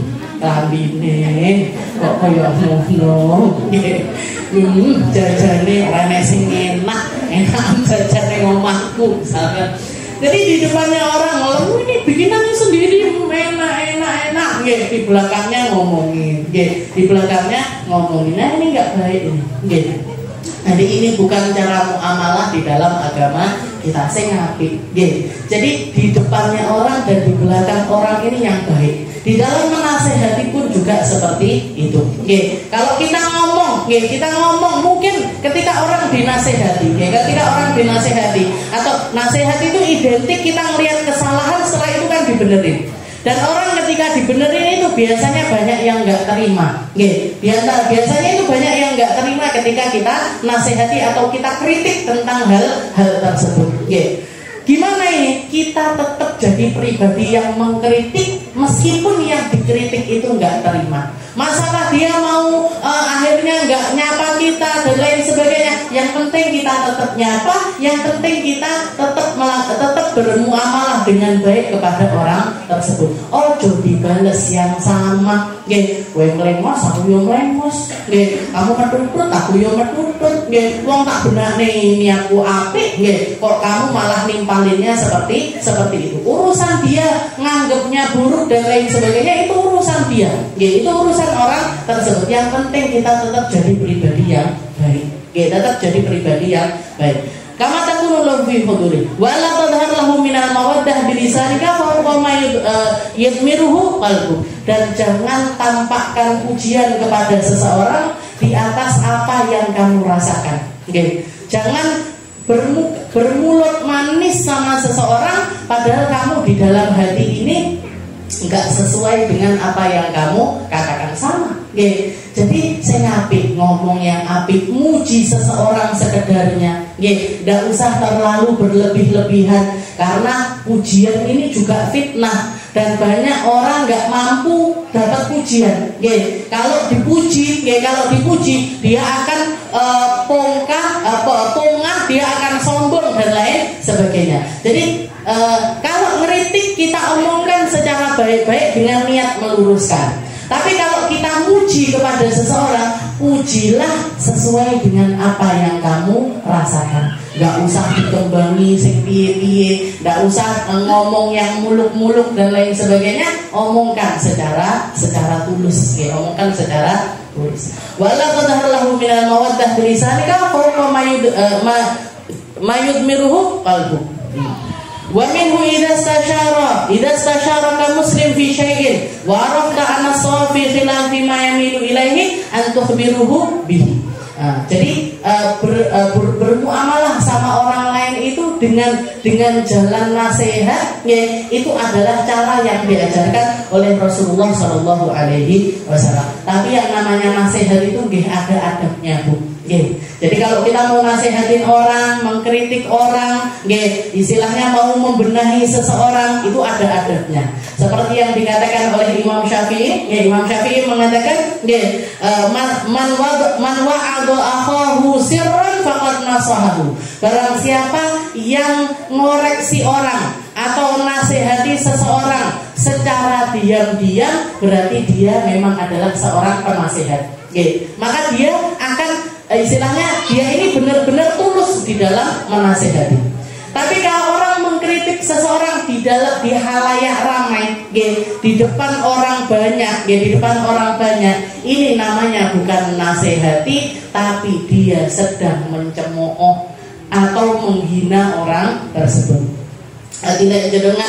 lambine, kok kaya ngono, nggih, hmm, jajane rene sing enak, enak jajane ngomahku, misalkan. Jadi di depannya orang ngomong ini bikinannya sendiri enak-enak-enak, nggih, di belakangnya ngomongin, nggih, di belakangnya ngomongin. Nah ini nggak baik ini, nggih. Jadi ini bukan cara muamalah di dalam agama kita, sing apik, nggih. Jadi di depannya orang dan di belakang orang ini yang baik. Di dalam menasehati pun juga seperti itu, nggih. Kalau kita ngomong ngomong, nggih, kita ngomong mungkin ketika orang dinasehati, nggih, ketika orang dinasehati atau nasihat itu identik kita melihat kesalahan, setelah itu kan dibenerin. Dan orang ketika dibenerin itu biasanya banyak yang nggak terima, nggih. Biasa biasanya itu banyak yang nggak terima ketika kita nasihati atau kita kritik tentang hal-hal tersebut, nggih. Gimana ini? Kita tetap jadi pribadi yang mengkritik meskipun yang dikritik itu nggak terima. Masalah dia mau uh, akhirnya nggak nyapa kita dan lain sebagainya. Yang penting kita tetap nyapa, yang penting kita tetap tetap bermuamalah dengan baik kepada orang tersebut. Oh, jadi balas yang sama. Nggih, kowe mlengos aku yo mlengos. Nggih, kamu metutut aku yo metutut. Nggih, wong tak benakne ini aku apik, nggih. Kok kamu malah nimpalinnya seperti seperti itu. Urusan dia nganggapnya buruk dan lain sebagainya itu urusan dia. Nggih, itu urusan orang tersebut. Yang penting kita tetap jadi pribadi yang baik. Nggih, tetap jadi pribadi yang baik. Kama takunu lahu fi huduri wa la tadhhar lahu minal mawaddah bilisanika fa huwa ma yadmiruhu qalbu. Dan jangan tampakkan pujian kepada seseorang di atas apa yang kamu rasakan. Okay. Jangan bermu, bermulut manis sama seseorang padahal kamu di dalam hati ini nggak sesuai dengan apa yang kamu katakan sama. Okay. Jadi saya apik ngomong yang apik, muji seseorang sekedarnya. Nggih, enggak usah terlalu berlebih-lebihan karena pujian ini juga fitnah dan banyak orang nggak mampu dapat pujian. Nggih, kalau dipuji, nggih, kalau dipuji dia akan uh, pongkah, uh, pongah, dia akan sombong dan lain sebagainya. Jadi uh, kalau ngeritik kita omongkan secara baik-baik dengan niat meluruskan. Tapi kalau kita muji kepada seseorang, pujilah sesuai dengan apa yang kamu rasakan. Gak usah dikembangi sing piye-piye, gak usah ngomong yang muluk-muluk dan lain sebagainya. Omongkan secara secara tulus, ya, omongkan secara tulus. Wala qadhar lahu minal mawaddah bilisanika fawqa mayudmiruhu qalbu. Wa minhu idza istashara idza istasharaka muslim fi syai'in wa arafta anna as-sawabi khilafi ma yamilu ilaihi an tukhbiruhu bihi. Nah, jadi uh, ber, uh, ber, bermuamalah sama orang lain itu dengan dengan jalan nasihat, ya, itu adalah cara yang diajarkan oleh Rasulullah Shallallahu Alaihi Wasallam. Tapi yang namanya nasihat itu nggih ada adabnya, Bu. Nggih. Jadi kalau kita mau nasihatin orang, mengkritik orang, nggih, istilahnya mau membenahi seseorang itu ada adabnya. Seperti yang dikatakan oleh Imam Syafi'i, ya, Imam Syafi'i mengatakan, nggih, uh, man man wa man wa'adha akhahu sirran faqad nasahahu. Barang siapa yang ngoreksi orang atau nasihati seseorang secara diam-diam, berarti dia memang adalah seorang penasihat. Okay. Maka dia akan, istilahnya dia ini benar-benar tulus di dalam menasihati. Tapi kalau orang mengkritik seseorang di dalam di halayak ramai, okay, di depan orang banyak, okay, di depan orang banyak, ini namanya bukan nasihati, tapi dia sedang mencemooh atau menghina orang tersebut. Tidak dengan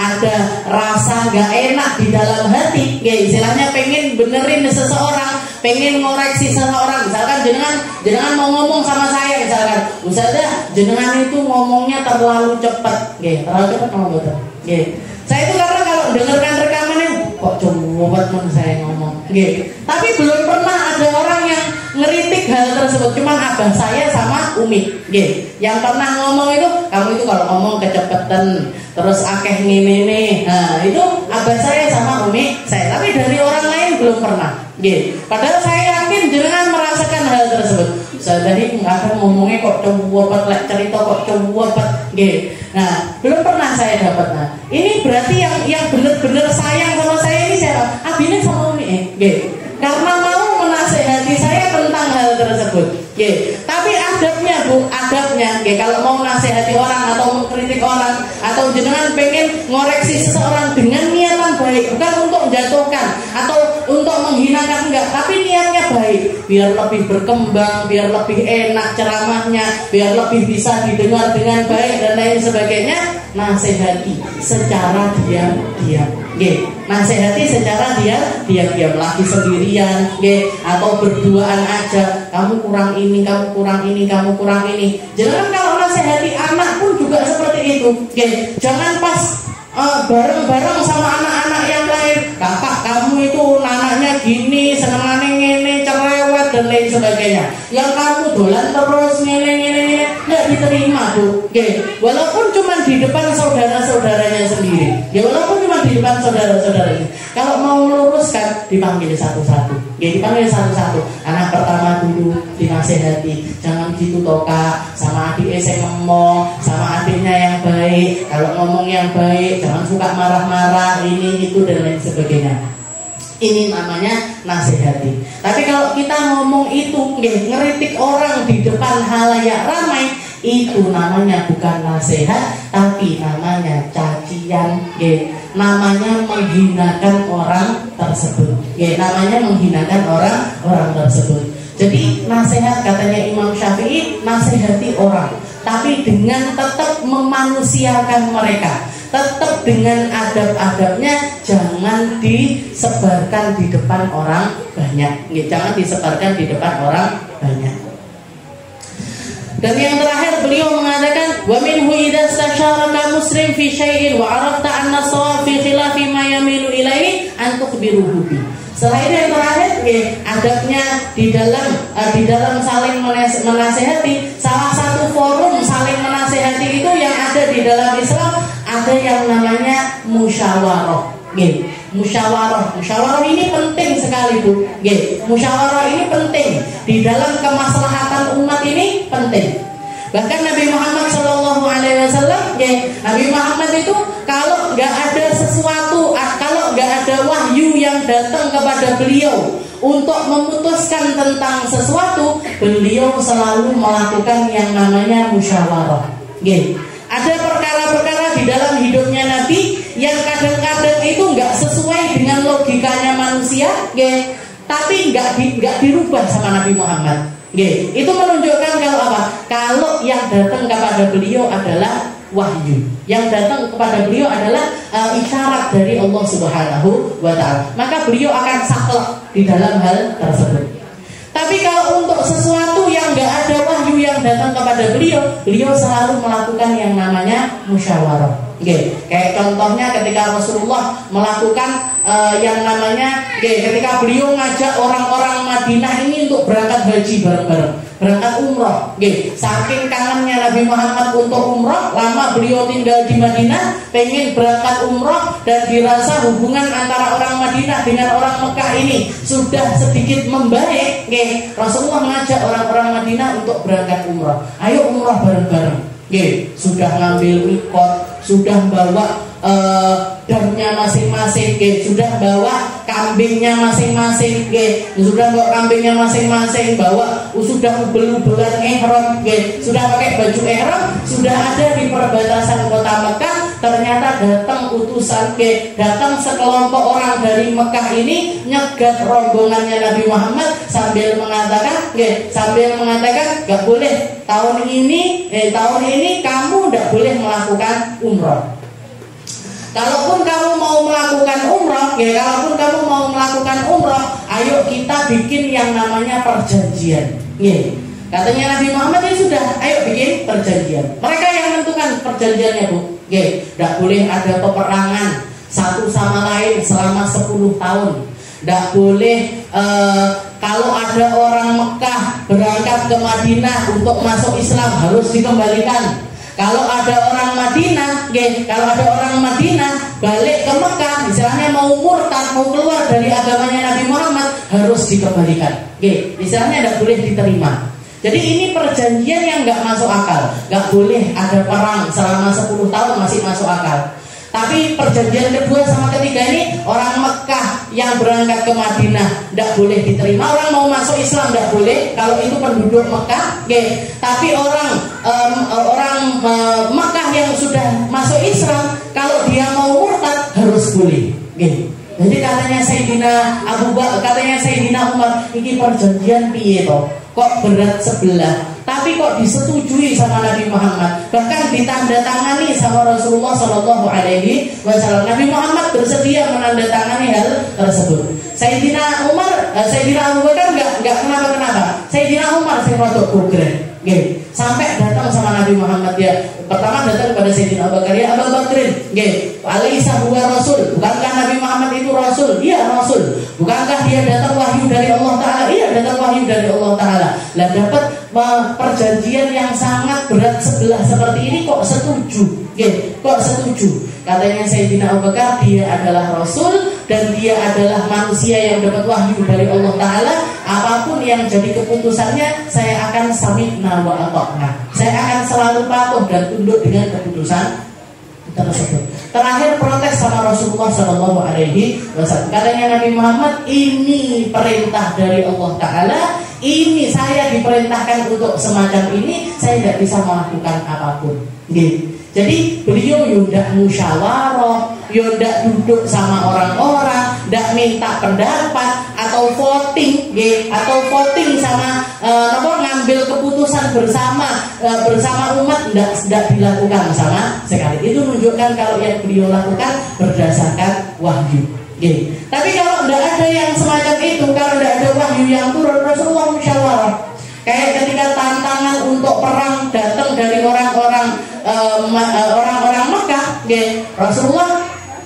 ada rasa gak enak di dalam hati, ya, istilahnya pengen benerin seseorang, pengen ngoreksi seseorang. Misalkan jenengan jenengan mau ngomong sama saya, misalkan, Ustazah, jenengan itu ngomongnya terlalu cepat, ya, terlalu cepat ngomong betul. Ya. Saya itu karena kalau dengarkan rekamannya kok coba men saya ngomong, ya. Tapi belum pernah ada orang yang ngeritik hal tersebut, cuman abah saya sama Umi, yeah. Yang pernah ngomong itu, kamu itu kalau ngomong kecepetan, terus akeh ngene nih, nah itu abah saya sama Umi saya. Tapi dari orang lain belum pernah, yeah. Padahal saya yakin jenengan merasakan hal tersebut. Saya tadi nggak ngomongnya kok coba lek cerita kok coba, yeah. Nah belum pernah saya dapat. Nah ini berarti yang yang benar-benar sayang sama saya ini siapa? Abine sama Umi, yeah. Karena mau menasehati saya tentang hal tersebut. Oke, tapi adabnya, Bu, adabnya. Oke, kalau mau nasihati orang atau mengkritik orang atau jenengan pengen ngoreksi seseorang dengan niatan baik, bukan untuk menjatuhkan atau untuk menghinakan, enggak, tapi niatnya baik, biar lebih berkembang, biar lebih enak ceramahnya, biar lebih bisa didengar dengan baik dan lain sebagainya. nasihati secara diam-diam. Nggih, nasihati secara diam diam-diam, lagi sendirian, nggih, atau berduaan aja. Kamu kurang ini, kamu kurang ini, kamu kurang ini. Jangan kalau nasihati anak pun juga seperti itu. Nggih, jangan pas uh, bareng-bareng sama anak-anak yang lain. Kakak kamu itu anaknya gini, senengannya ngene, cerewet dan lain sebagainya. Yang kamu dolan terus ngene-ngene, nggak diterima tuh. Oke, walaupun cuma di depan saudara-saudaranya sendiri. Ya walaupun cuma di depan saudara-saudaranya. Kalau mau meluruskan dipanggil satu-satu. Ya dipanggil satu-satu. Anak pertama dulu dinasehati, jangan gitu toh kak, sama adiknya saya ngomong, sama adiknya yang baik. Kalau ngomong yang baik, jangan suka marah-marah, ini itu dan lain sebagainya. Ini namanya nasihati. Tapi kalau kita ngomong itu, ngeritik orang di depan halayak ramai, itu namanya bukan nasihat, tapi namanya cacian. Namanya menghinakan orang tersebut. Namanya menghinakan orang orang tersebut. Jadi nasihat, katanya Imam Syafi'i, nasihati orang, tapi dengan tetap memanusiakan mereka, tetap dengan adab-adabnya, jangan disebarkan di depan orang banyak. Jangan disebarkan di depan orang banyak. Dan yang terakhir beliau mengatakan, wa minhu idza stasyaraka muslim fi syai'in wa arafta anna shawab fi khilafi ma yamilu ilaihi an tukhbiruhu bi. Selain yang terakhir, ya, adabnya di dalam uh, di dalam saling menasehati, salah satu forum saling menasehati itu yang ada di dalam Islam, ada yang namanya musyawarah. Gitu. Musyawarah, musyawarah ini penting sekali Bu. Gitu. Musyawarah ini penting di dalam kemaslahatan umat, ini penting. Bahkan Nabi Muhammad Shallallahu Alaihi Wasallam, Nabi Muhammad itu kalau nggak ada sesuatu, kalau nggak ada wahyu yang datang kepada beliau untuk memutuskan tentang sesuatu, beliau selalu melakukan yang namanya musyawarah. Gitu. Ada perkara-perkara di dalam hidupnya Nabi yang kadang-kadang itu nggak sesuai dengan logikanya manusia, gitu. Tapi nggak di, nggak dirubah sama Nabi Muhammad. Gitu. Itu menunjukkan kalau apa? Kalau yang datang kepada beliau adalah wahyu, yang datang kepada beliau adalah uh, isyarat dari Allah Subhanahu wa Ta'ala, maka beliau akan saklek di dalam hal tersebut. Tapi kalau untuk sesuatu yang nggak ada wahyu yang datang kepada beliau, beliau selalu melakukan yang namanya musyawarah. Okay. Kayak contohnya ketika Rasulullah melakukan uh, yang namanya, okay, ketika beliau ngajak orang-orang Madinah ini untuk berangkat haji bareng-bareng, berangkat umroh. Okay. Saking kangennya Nabi Muhammad untuk umroh, lama beliau tinggal di Madinah, pengen berangkat umroh, dan dirasa hubungan antara orang Madinah dengan orang Mekah ini sudah sedikit membaik. Okay. Rasulullah mengajak orang-orang Madinah untuk berangkat umroh. Ayo umroh bareng-bareng. Okay. Sudah ngambil mikot, sudah bawa uh, damnya masing-masing, okay. Sudah bawa kambingnya masing-masing, okay. Sudah bawa kambingnya masing-masing, bawa uh, sudah ubel-ubelan ihram, okay. Sudah pakai baju ihram, sudah ada di perbatasan kota Mekah. Ternyata datang utusan, okay. Datang sekelompok orang dari Mekah ini nyegat rombongannya Nabi Muhammad sambil mengatakan, okay, sambil mengatakan gak boleh tahun ini, eh, tahun ini kamu gak boleh melakukan umroh. Kalaupun kamu mau melakukan umroh, ya, kalaupun kamu mau melakukan umroh, ayo kita bikin yang namanya perjanjian. Ya. Katanya Nabi Muhammad ya sudah, ayo bikin perjanjian. Mereka yang menentukan perjanjiannya Bu. Ya, tidak boleh ada peperangan satu sama lain selama sepuluh tahun. Tidak boleh uh, kalau ada orang Mekah berangkat ke Madinah untuk masuk Islam harus dikembalikan. Kalau ada orang Madinah, okay, kalau ada orang Madinah balik ke Mekah, misalnya mau murtad, mau keluar dari agamanya Nabi Muhammad, harus dikembalikan. Okay, misalnya tidak boleh diterima. Jadi ini perjanjian yang nggak masuk akal. Nggak boleh ada perang selama sepuluh tahun, masih masuk akal. Tapi perjanjian kedua sama ketiga ini, orang Mekah yang berangkat ke Madinah tidak boleh diterima. Orang mau masuk Islam tidak boleh, kalau itu penduduk Mekah, okay. Tapi orang um, orang uh, Mekah yang sudah masuk Islam, kalau dia mau murtad harus boleh, okay. Jadi katanya Sayyidina Abu Bakar, katanya Sayyidina Umar, ini perjanjian piye toh? Kok berat sebelah? tapi kok disetujui sama Nabi Muhammad, bahkan ditandatangani sama Rasulullah Shallallahu Alaihi Wasallam. Nabi Muhammad bersedia menandatangani hal tersebut. Sayyidina Umar, eh, Sayyidina Abu Bakar nggak nggak kenapa kenapa. Sayyidina Umar sing rotok progres. Nggih, sampai datang sama Nabi Muhammad ya. Pertama datang kepada Sayyidina Abu Bakar, ya Abu Bakrin, nggih, alaisa huwa rasul? Bukankah Nabi Muhammad itu rasul? Iya, rasul. Bukankah dia datang wahyu dari Allah Taala? Iya, datang wahyu dari Allah Taala. Lah dapat perjanjian yang sangat berat sebelah seperti ini kok setuju? Nggih, kok setuju? Katanya Sayyidina Abu Bakar, dia adalah rasul dan dia adalah manusia yang dapat wahyu dari Allah Taala. Apapun yang jadi keputusannya, saya akan sami'na wa ata'na. Saya akan selalu patuh dan tunduk dengan keputusan tersebut. Terakhir protes sama Rasulullah Shallallahu Alaihi Wasallam. Katanya Nabi Muhammad, ini perintah dari Allah Taala. Ini saya diperintahkan untuk semacam ini. Saya tidak bisa melakukan apapun. Gitu. Jadi beliau yaudah musyawarah, yaudah duduk sama orang-orang, tidak minta pendapat atau voting, ge, atau voting sama uh, apa, ngambil keputusan bersama uh, bersama umat, tidak tidak dilakukan sama sekali. Itu menunjukkan kalau yang beliau lakukan berdasarkan wahyu. Ge. Tapi kalau tidak ada yang semacam itu, kalau tidak ada wahyu yang turun, Rasulullah musyawarah. Kayak ketika tantangan untuk perang datang dari orang-orang uh, orang-orang Mekah, okay. Rasulullah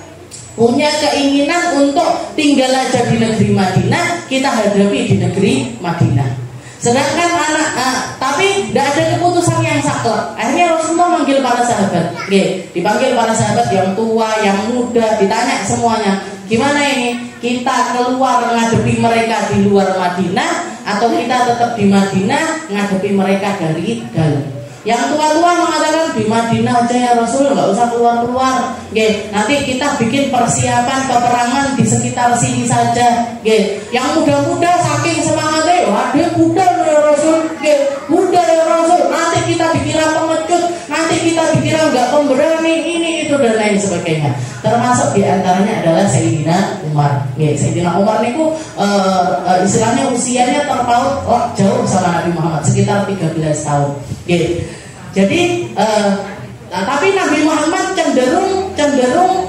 punya keinginan untuk tinggal aja di negeri Madinah, kita hadapi di negeri Madinah. Sedangkan anak, uh, tapi tidak ada keputusan yang saklek. Akhirnya Rasulullah manggil para sahabat, okay. Dipanggil para sahabat yang tua, yang muda, ditanya semuanya, gimana ini? Kita keluar menghadapi mereka di luar Madinah atau kita tetap di Madinah menghadapi mereka dari dalam? Yang tua-tua mengatakan di Madinah aja ya Rasul, nggak usah keluar-keluar. Oke, nanti kita bikin persiapan peperangan di sekitar sini saja. Oke, yang muda-muda saking semangatnya, waduh muda ya Rasul, oke, muda ya Rasul. Nanti kita dikira pengecut, nanti kita dikira nggak pemberani, ini itu dan lain sebagainya. Termasuk diantaranya adalah Sayyidina Umar. Oke, Sayyidina Umar niku uh, uh, istilahnya usianya terpaut oh, jauh sama Nabi Muhammad, sekitar tiga belas tahun. Oke. Jadi, uh, nah, tapi Nabi Muhammad cenderung cenderung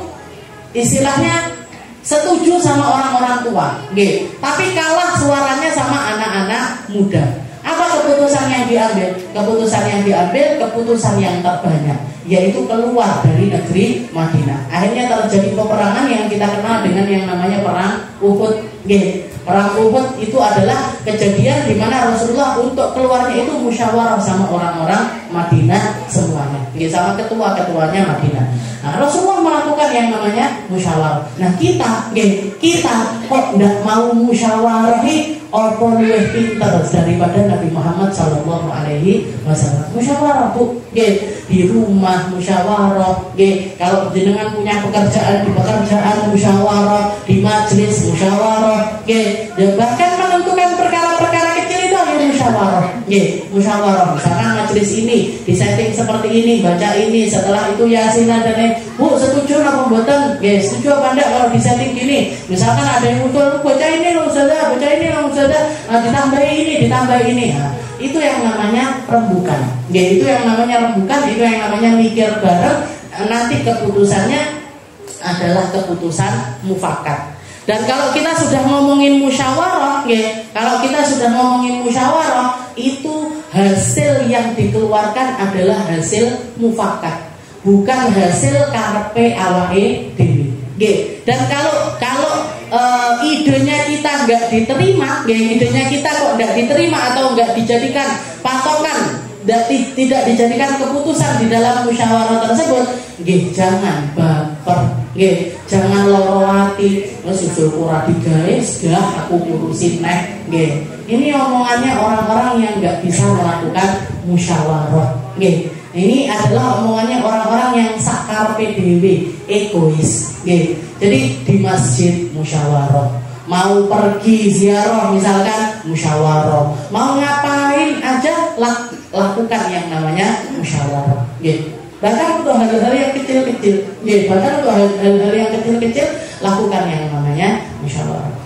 istilahnya setuju sama orang-orang tua, okay. Tapi kalah suaranya sama anak-anak muda. Apa keputusan yang diambil? Keputusan yang diambil, keputusan yang terbanyak, yaitu keluar dari negeri Madinah. Akhirnya terjadi peperangan yang kita kenal dengan yang namanya perang Uhud. Okay. Perang Uhud itu adalah kejadian di mana Rasulullah untuk keluarnya itu musyawarah sama orang-orang Madinah semuanya, okay, sama ketua-ketuanya Madinah. Nah, Rasulullah melakukan yang namanya musyawarah. Nah kita, okay, kita kok tidak mau musyawarahi orang lebih pintar daripada Nabi Muhammad Shallallahu Alaihi Wasallam. Musyawarah bu, okay, di rumah musyawarah, okay. Kalau jenengan punya pekerjaan di pekerjaan musyawarah, di majelis musyawarah, okay. Dan bahkan menentukan perkara-perkara kecil itu hanya musyawarah, okay. Musyawarah, misalkan majelis ini disetting seperti ini, baca ini, setelah itu yasin dan lain. Bu setuju apa mboten? Okay. Setuju apa enggak kalau disetting gini? Misalkan ada yang usul baca ini loh Ustazah, baca ini loh Ustazah, nah, ditambah ini, ditambah ini. Nah, itu yang namanya rembukan. Ya, itu yang namanya rembukan, itu yang namanya mikir bareng. Nanti keputusannya adalah keputusan mufakat. Dan kalau kita sudah ngomongin musyawarah, ya, kalau kita sudah ngomongin musyawarah, itu hasil yang dikeluarkan adalah hasil mufakat, bukan hasil karepe awake dhewe. Dan kalau kalau uh, idenya kita nggak diterima, ya, idenya kita kok nggak diterima atau nggak dijadikan patokan, tidak dijadikan keputusan di dalam musyawarah tersebut, nggih, jangan baper, nggih, jangan loro ati, wis usul ora digawe, dah aku ngurusin neh, nggih. Ini omongannya orang-orang yang nggak bisa melakukan musyawarah, nggih. Ini adalah omongannya orang-orang yang sakarepe dhewe, egois, nggih. Jadi di masjid musyawarah, mau pergi ziarah misalkan musyawarah, mau ngapain aja lak, lakukan yang namanya musyawarah, gitu. Bahkan untuk hal-hal yang kecil-kecil, gitu. Bahkan untuk hal-hal yang kecil-kecil lakukan yang namanya musyawarah.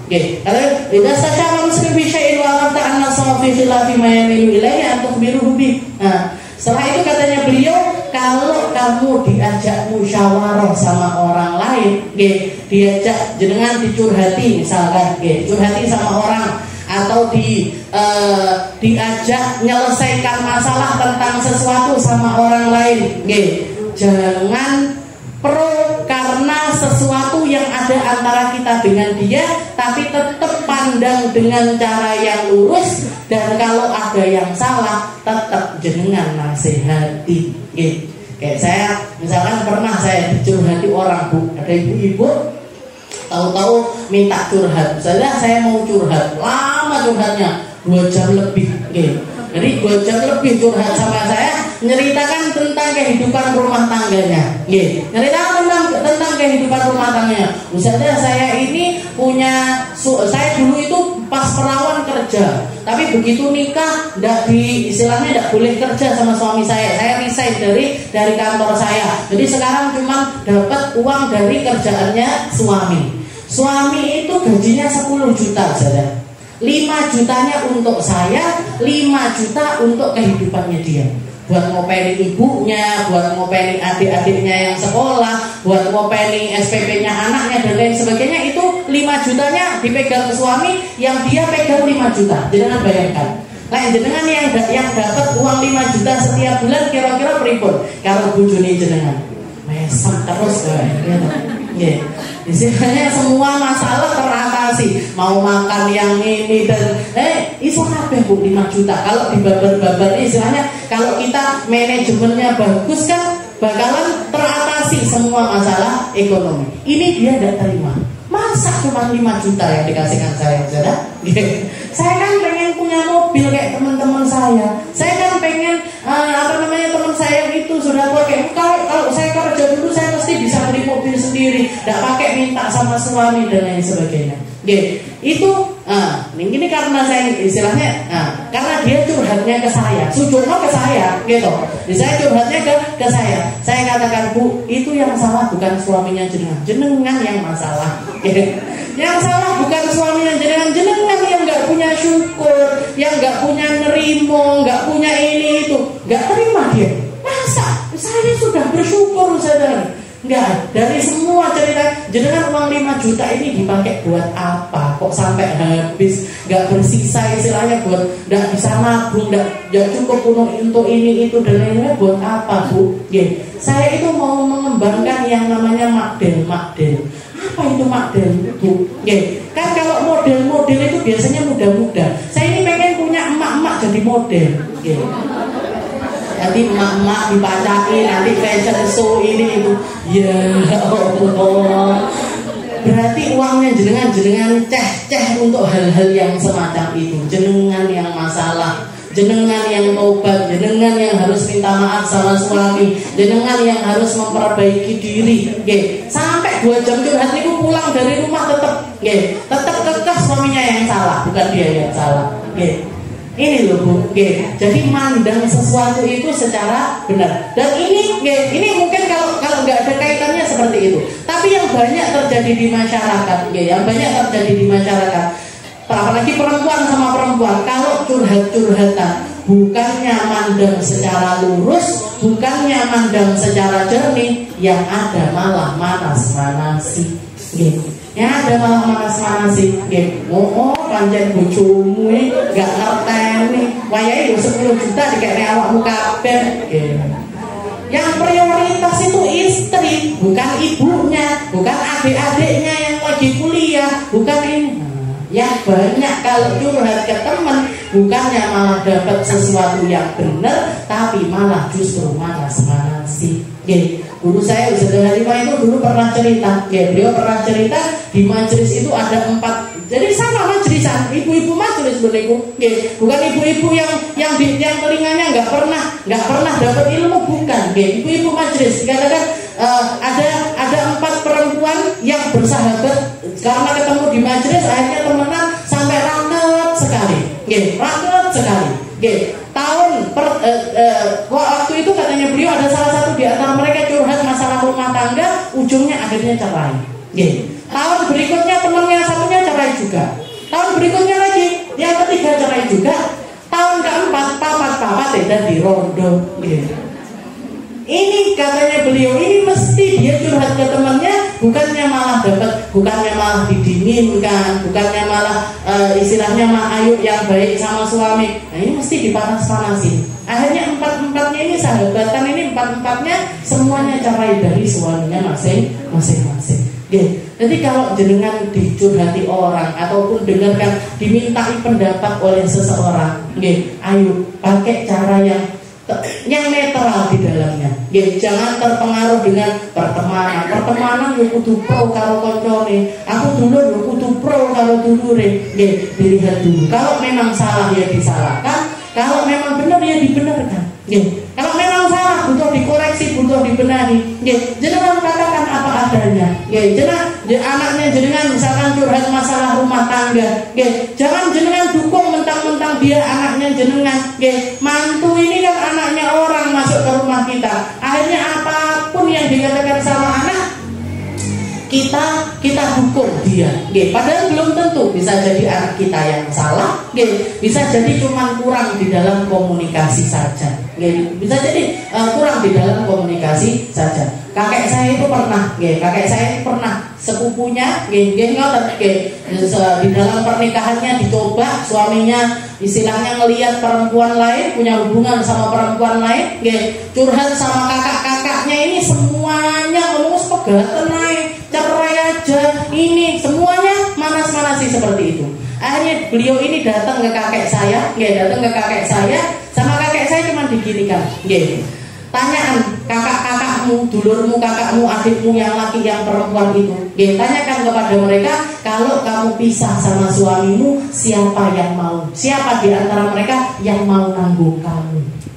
Nggih. Kalau idza stasyara muslim fi syai'in wa arafta anna sawafi khilafi ma yamilu ilaihi an tukhbiruhu bi. Nah, setelah itu katanya beliau, kalau kamu diajak musyawarah sama orang lain, nggih, diajak jenengan dicurhati misalkan, nggih, curhati sama orang atau di eh, diajak menyelesaikan masalah tentang sesuatu sama orang lain, nggih, jangan pro karena sesuatu yang ada antara kita dengan dia, tapi tetap pandang dengan cara yang lurus, dan kalau ada yang salah tetap jenengan nasihati. Gitu. Kayak saya misalkan pernah saya dicurhati orang, Bu, ada ibu-ibu tahu-tahu minta curhat. Misalnya saya mau curhat, lama curhatnya dua jam lebih, gitu. Jadi dua jam lebih curhat sama saya, menceritakan tentang kehidupan rumah tangganya, gitu. Menceritakan tentang tentang kehidupan rumah tangganya. Misalnya saya ini punya, saya dulu itu pas perawan kerja, tapi begitu nikah, ndak di istilahnya ndak boleh kerja sama suami saya. Saya resign dari dari kantor saya. Jadi sekarang cuma dapat uang dari kerjaannya suami. Suami itu gajinya sepuluh juta saja. lima jutanya untuk saya, lima juta untuk kehidupannya dia. Buat ngopeni ibunya, buat ngopeni adik-adiknya yang sekolah, buat ngopeni S P P-nya anaknya dan lain sebagainya. Itu lima jutanya dipegang suami, yang dia pegang lima juta. Jangan bayangkan. Nah, jenengan yang yang dapat uang lima juta setiap bulan kira-kira pripun kalau bojone jenengan? Mesem terus guys. Nggih. Istilahnya semua masalah teratasi. Mau makan yang ini dan eh iso kabeh Bu lima juta. Kalau dibabar-babar istilahnya, kalau kita manajemennya bagus kan bakalan teratasi semua masalah ekonomi. Ini dia tidak terima. Masa cuma lima juta yang dikasihkan saya, saudara? Saya kan pengen punya mobil kayak teman-teman saya. Saya kan pengen uh, apa namanya teman saya itu sudah pakai. Kalau kalau saya kerja dulu saya mesti bisa beli mobil sendiri, tidak pakai minta sama suami dan lain sebagainya. Oke, itu uh, ini karena saya istilahnya, uh, karena dia curhatnya ke saya, sujudnya ke saya, gitu. Jadi saya curhatnya ke ke saya. Saya katakan, Bu, itu yang salah bukan suaminya jenengan, jenengan yang masalah. Yang salah bukan suaminya jenengan, jenengan yang nggak punya syukur, yang nggak punya nerimo, nggak punya ini itu, nggak terima dia. Masa saya sudah bersyukur, saudara? Enggak, dari semua cerita jenengan uang lima juta ini dipakai buat apa? Kok sampai habis, nggak bersisa istilahnya, buat nggak bisa nabung, nggak cukup untuk ini itu dan lainnya, buat apa, Bu? Oke, saya itu mau mengembangkan yang namanya makdel-makdel. Apa itu makdel, Bu? Oke, kan kalau model-model itu biasanya muda-muda. Saya ini pengen punya emak-emak jadi model. Oke. Nanti emak-emak dipacain, nanti fashion show ini itu. Ya Allah. Berarti uangnya jenengan-jenengan ceh-ceh untuk hal-hal yang semacam itu. Jenengan yang masalah, jenengan yang tobat, jenengan yang harus minta maaf sama suami, jenengan yang harus memperbaiki diri. Oke, sampai dua jam curhat itu pulang dari rumah tetap, oke, tetap kekeh suaminya yang salah, bukan dia yang salah. Oke. Ini loh, Bu. Oke. Jadi mandang sesuatu itu secara benar. Dan ini, oke, ini mungkin kalau kalau nggak ada kaitannya seperti itu. Tapi yang banyak terjadi di masyarakat, oke, yang banyak terjadi di masyarakat, apalagi perempuan sama perempuan, kalau curhat-curhatan, bukannya mandang secara lurus, bukannya mandang secara jernih, yang ada malah manas-manasi. Gitu. Yang ada malah manas-manasi. Gitu. Oh, panjang bojomu gak ngerteni, wayahe yo sepuluh juta dikene awakmu kabeh. Gitu. Yang prioritas itu istri, bukan ibunya, bukan adik-adiknya yang lagi kuliah, bukan ini. Yang banyak kalau curhat ke teman, bukannya malah dapat sesuatu yang benar, tapi malah justru manas-manasi. Oke, guru saya Ustaz Halimah itu dulu pernah cerita, ya, beliau pernah cerita di majelis itu ada empat, jadi sama majelisan, ibu-ibu majelis beliau, ya, bukan ibu-ibu yang yang di yang telinganya nggak pernah nggak pernah dapat ilmu, bukan, ya, ibu-ibu majelis. Dikatakan uh, ada ada empat perempuan yang bersahabat karena ketemu di majelis, akhirnya temenan sampai raket sekali, ya, raket sekali. Oke, tahun per, uh, uh, waktu itu katanya beliau ada salah satu di antara mereka curhat masalah rumah tangga, ujungnya akhirnya cerai. Oke, Tahun berikutnya temannya satunya cerai juga. Tahun berikutnya lagi yang ketiga cerai juga. Tahun keempat papat papat dan di rondo. Gitu. Ini katanya beliau ini mesti dia curhat ke temannya, bukannya malah dapat, bukannya malah didinginkan, bukannya malah e, istilahnya mah ayu yang baik sama suami. Nah ini mesti dipanas-panasin. Akhirnya empat-empatnya ini sahabatan ini empat-empatnya semuanya cerai dari suaminya masing-masing. Jadi kalau jenengan dicurhati orang ataupun dengarkan dimintai pendapat oleh seseorang, ayo pakai cara yang yang netral di dalamnya. Ya, jangan terpengaruh dengan pertemanan. Pertemanan yo kudu pro karo koncone. Aku dulur yo kudu pro karo dulure. Nggih, dilihat dulu. Kalau memang salah ya disalahkan, kalau memang benar ya dibenarkan. Nggih. Kalau memang salah butuh dikoreksi, butuh dibenahi. Nggih, jenengan katakan apa adanya. Nggih, jenengan anaknya jenengan misalkan curhat masalah rumah tangga. Nggih, jangan jenengan dukung mentang-mentang dia anaknya jenengan. Nggih, mantu ini kan anaknya orang masuk ke rumah kita. Akhirnya apapun yang dikatakan sama anak kita kita hukum dia. Nggih, padahal belum tentu, bisa jadi anak kita yang salah. Nggih, bisa jadi cuma kurang di dalam komunikasi saja. Nggih, bisa jadi uh, kurang di dalam komunikasi saja. Kakek saya itu pernah, nggih, kakek saya itu pernah sepupunya, nggih, nggih ngoten, nggih, di dalam pernikahannya dicoba suaminya istilahnya ngelihat perempuan lain, punya hubungan sama perempuan lain, nggih, curhat sama kakak-kakaknya ini semuanya ngomong sepegatan naik, cerai aja, ini semuanya manas-manasi seperti itu. Akhirnya beliau ini datang ke kakek saya, nggih, datang ke kakek saya, sama kakek saya cuma diginikan, nggih. Tanyaan kakak-kakakmu, dulurmu, kakakmu, adikmu yang laki, yang perempuan itu, nggih, tanyakan kepada mereka, kalau kamu pisah sama suamimu, siapa yang mau? Siapa di antara mereka yang mau nanggung kamu?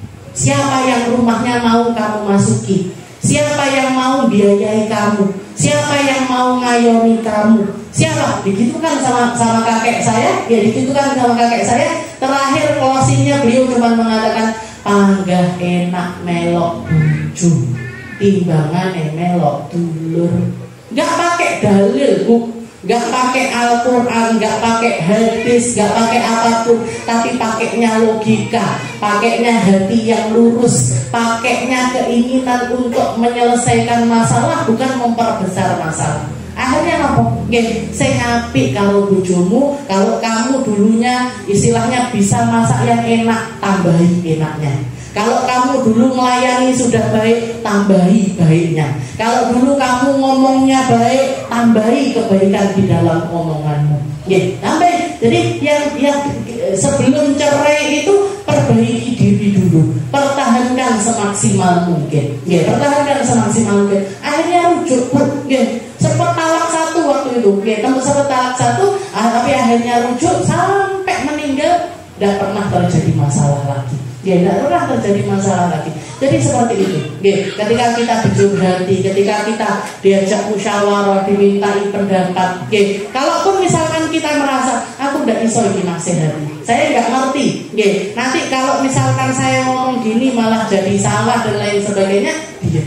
Siapa yang rumahnya mau kamu masuki? Siapa yang mau biayai kamu? Siapa yang mau ngayomi kamu? Siapa? Digitukan sama sama kakek saya, ya digitukan sama kakek saya. Terakhir closingnya beliau cuma mengatakan, panggah enak melok buju, timbangan melok dulur. Gak pakai dalil, bu, gak pakai Al-Quran, gak pakai hadis, gak pakai apapun, tapi pakainya logika, pakainya hati yang lurus, pakainya keinginan untuk menyelesaikan masalah, bukan memperbesar masalah. Akhirnya apa? Nggih, sing apik kalau bojomu, kalau kamu dulunya istilahnya bisa masak yang enak, tambahi enaknya. Kalau kamu dulu melayani sudah baik, tambahi baiknya. Kalau dulu kamu ngomongnya baik, tambahi kebaikan di dalam omonganmu. Nggih, tambahi. Jadi yang yang sebelum cerai itu perbaiki diri dulu, pertahankan semaksimal mungkin. Nggih, pertahankan semaksimal mungkin. Akhirnya rujuk, nggih. Sempat talak satu waktu itu, ya, kamu sempat talak satu, ah, tapi akhirnya rujuk sampai meninggal, tidak pernah terjadi masalah lagi. Ya, tidak pernah terjadi masalah lagi. Jadi seperti itu. Ya, ketika kita berjurhati, ketika kita diajak musyawarah, dimintai pendapat. Ya, kalaupun misalkan kita merasa aku tidak bisa ini nasihati, saya nggak ngerti. Ya, nanti kalau misalkan saya ngomong gini malah jadi salah dan lain sebagainya, dia.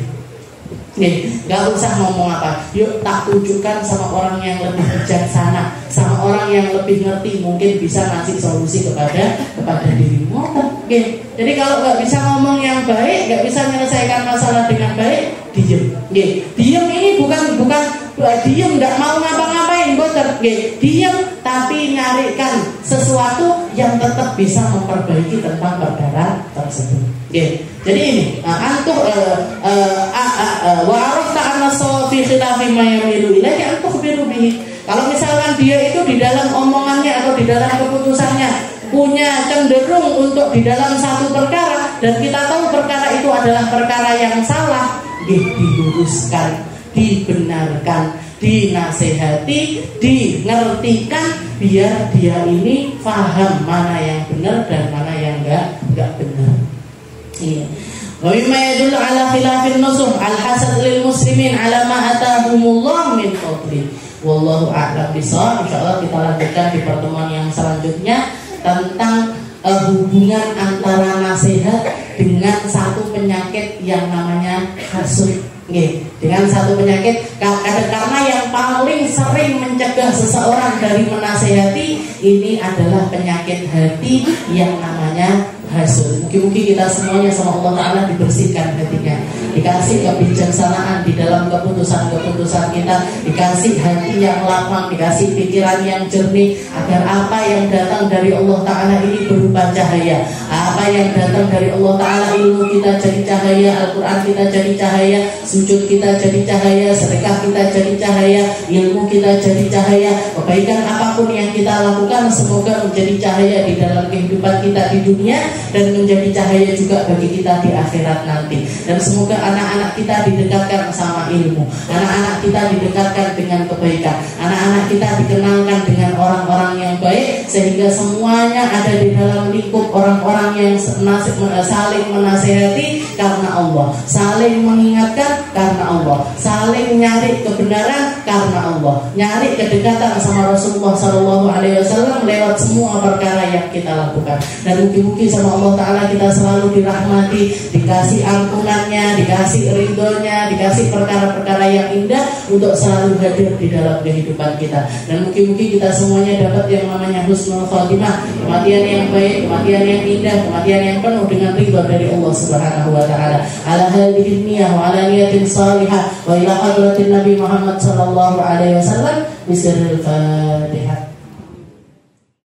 Nih, gak usah ngomong apa. Yuk tak tunjukkan sama orang yang lebih bijaksana, sama orang yang lebih ngerti, mungkin bisa ngasih solusi kepada kepada dirimu. Oke. Jadi kalau gak bisa ngomong yang baik, gak bisa menyelesaikan masalah dengan baik, diem. Nih, diem ini bukan bukan diem gak mau ngapa-ngapain, boter. Diem tapi nyarikan sesuatu yang tetap bisa memperbaiki tentang perkara tersebut. Okay. Jadi ini antuh wa arafta anna fi khilafi ma yamilu ilaihi antuh birubihi. Kalau misalkan dia itu di dalam omongannya atau di dalam keputusannya punya cenderung untuk di dalam satu perkara dan kita tahu perkara itu adalah perkara yang salah, diluruskan, dibenarkan, dinasehati, dingertikan biar dia ini paham mana yang benar dan mana yang enggak enggak benar. Iya. Wa mimma yadullu ala khilafin nusuh al-hasad lil muslimin ala ma atahumullah min fadli. Wallahu a'lam bishawab. Insyaallah kita lanjutkan di pertemuan yang selanjutnya tentang uh, hubungan antara nasihat dengan satu penyakit yang namanya hasud. Nggih, dengan satu penyakit karena yang paling sering mencegah seseorang dari menasehati ini adalah penyakit hati yang namanya hasud. Mungkin-mungkin kita semuanya sama Allah Ta'ala dibersihkan hatinya, dikasih kebijaksanaan di dalam keputusan-keputusan kita, dikasih hati yang lapang, dikasih pikiran yang jernih, agar apa yang datang dari Allah Ta'ala ini berupa cahaya. Apa yang datang dari Allah Ta'ala, ilmu kita jadi cahaya, Al-Quran kita jadi cahaya, sujud kita jadi cahaya, sedekah kita jadi cahaya, ilmu kita jadi cahaya. Kebaikan apapun yang kita lakukan semoga menjadi cahaya di dalam kehidupan kita di dunia dan menjadi cahaya juga bagi kita di akhirat nanti. Dan semoga anak-anak kita didekatkan sama ilmu, anak-anak kita didekatkan dengan kebaikan, anak-anak kita dikenalkan dengan orang-orang yang baik, sehingga semuanya ada di dalam lingkup orang-orang yang saling menasehati karena Allah, saling mengingatkan karena Allah, saling nyari kebenaran karena Allah, nyari kedekatan sama Rasulullah Shallallahu Alaihi Wasallam lewat semua perkara yang kita lakukan. Dan mungkin-mungkin sama Allah Ta'ala kita selalu dirahmati, dikasih ampunannya, dikasih ridhonya, dikasih perkara-perkara yang indah untuk selalu hadir di dalam kehidupan kita. Dan mungkin-mungkin kita semuanya dapat yang namanya husnul khotimah, kematian yang baik, kematian yang indah, kematian yang penuh dengan ridho dari Allah Subhanahu wa Ta'ala. Ala hadhihi niyah wa ala niyatin salihah wa ila hadratin Nabi Muhammad sallallahu alaihi wasallam bisirril Fatihah.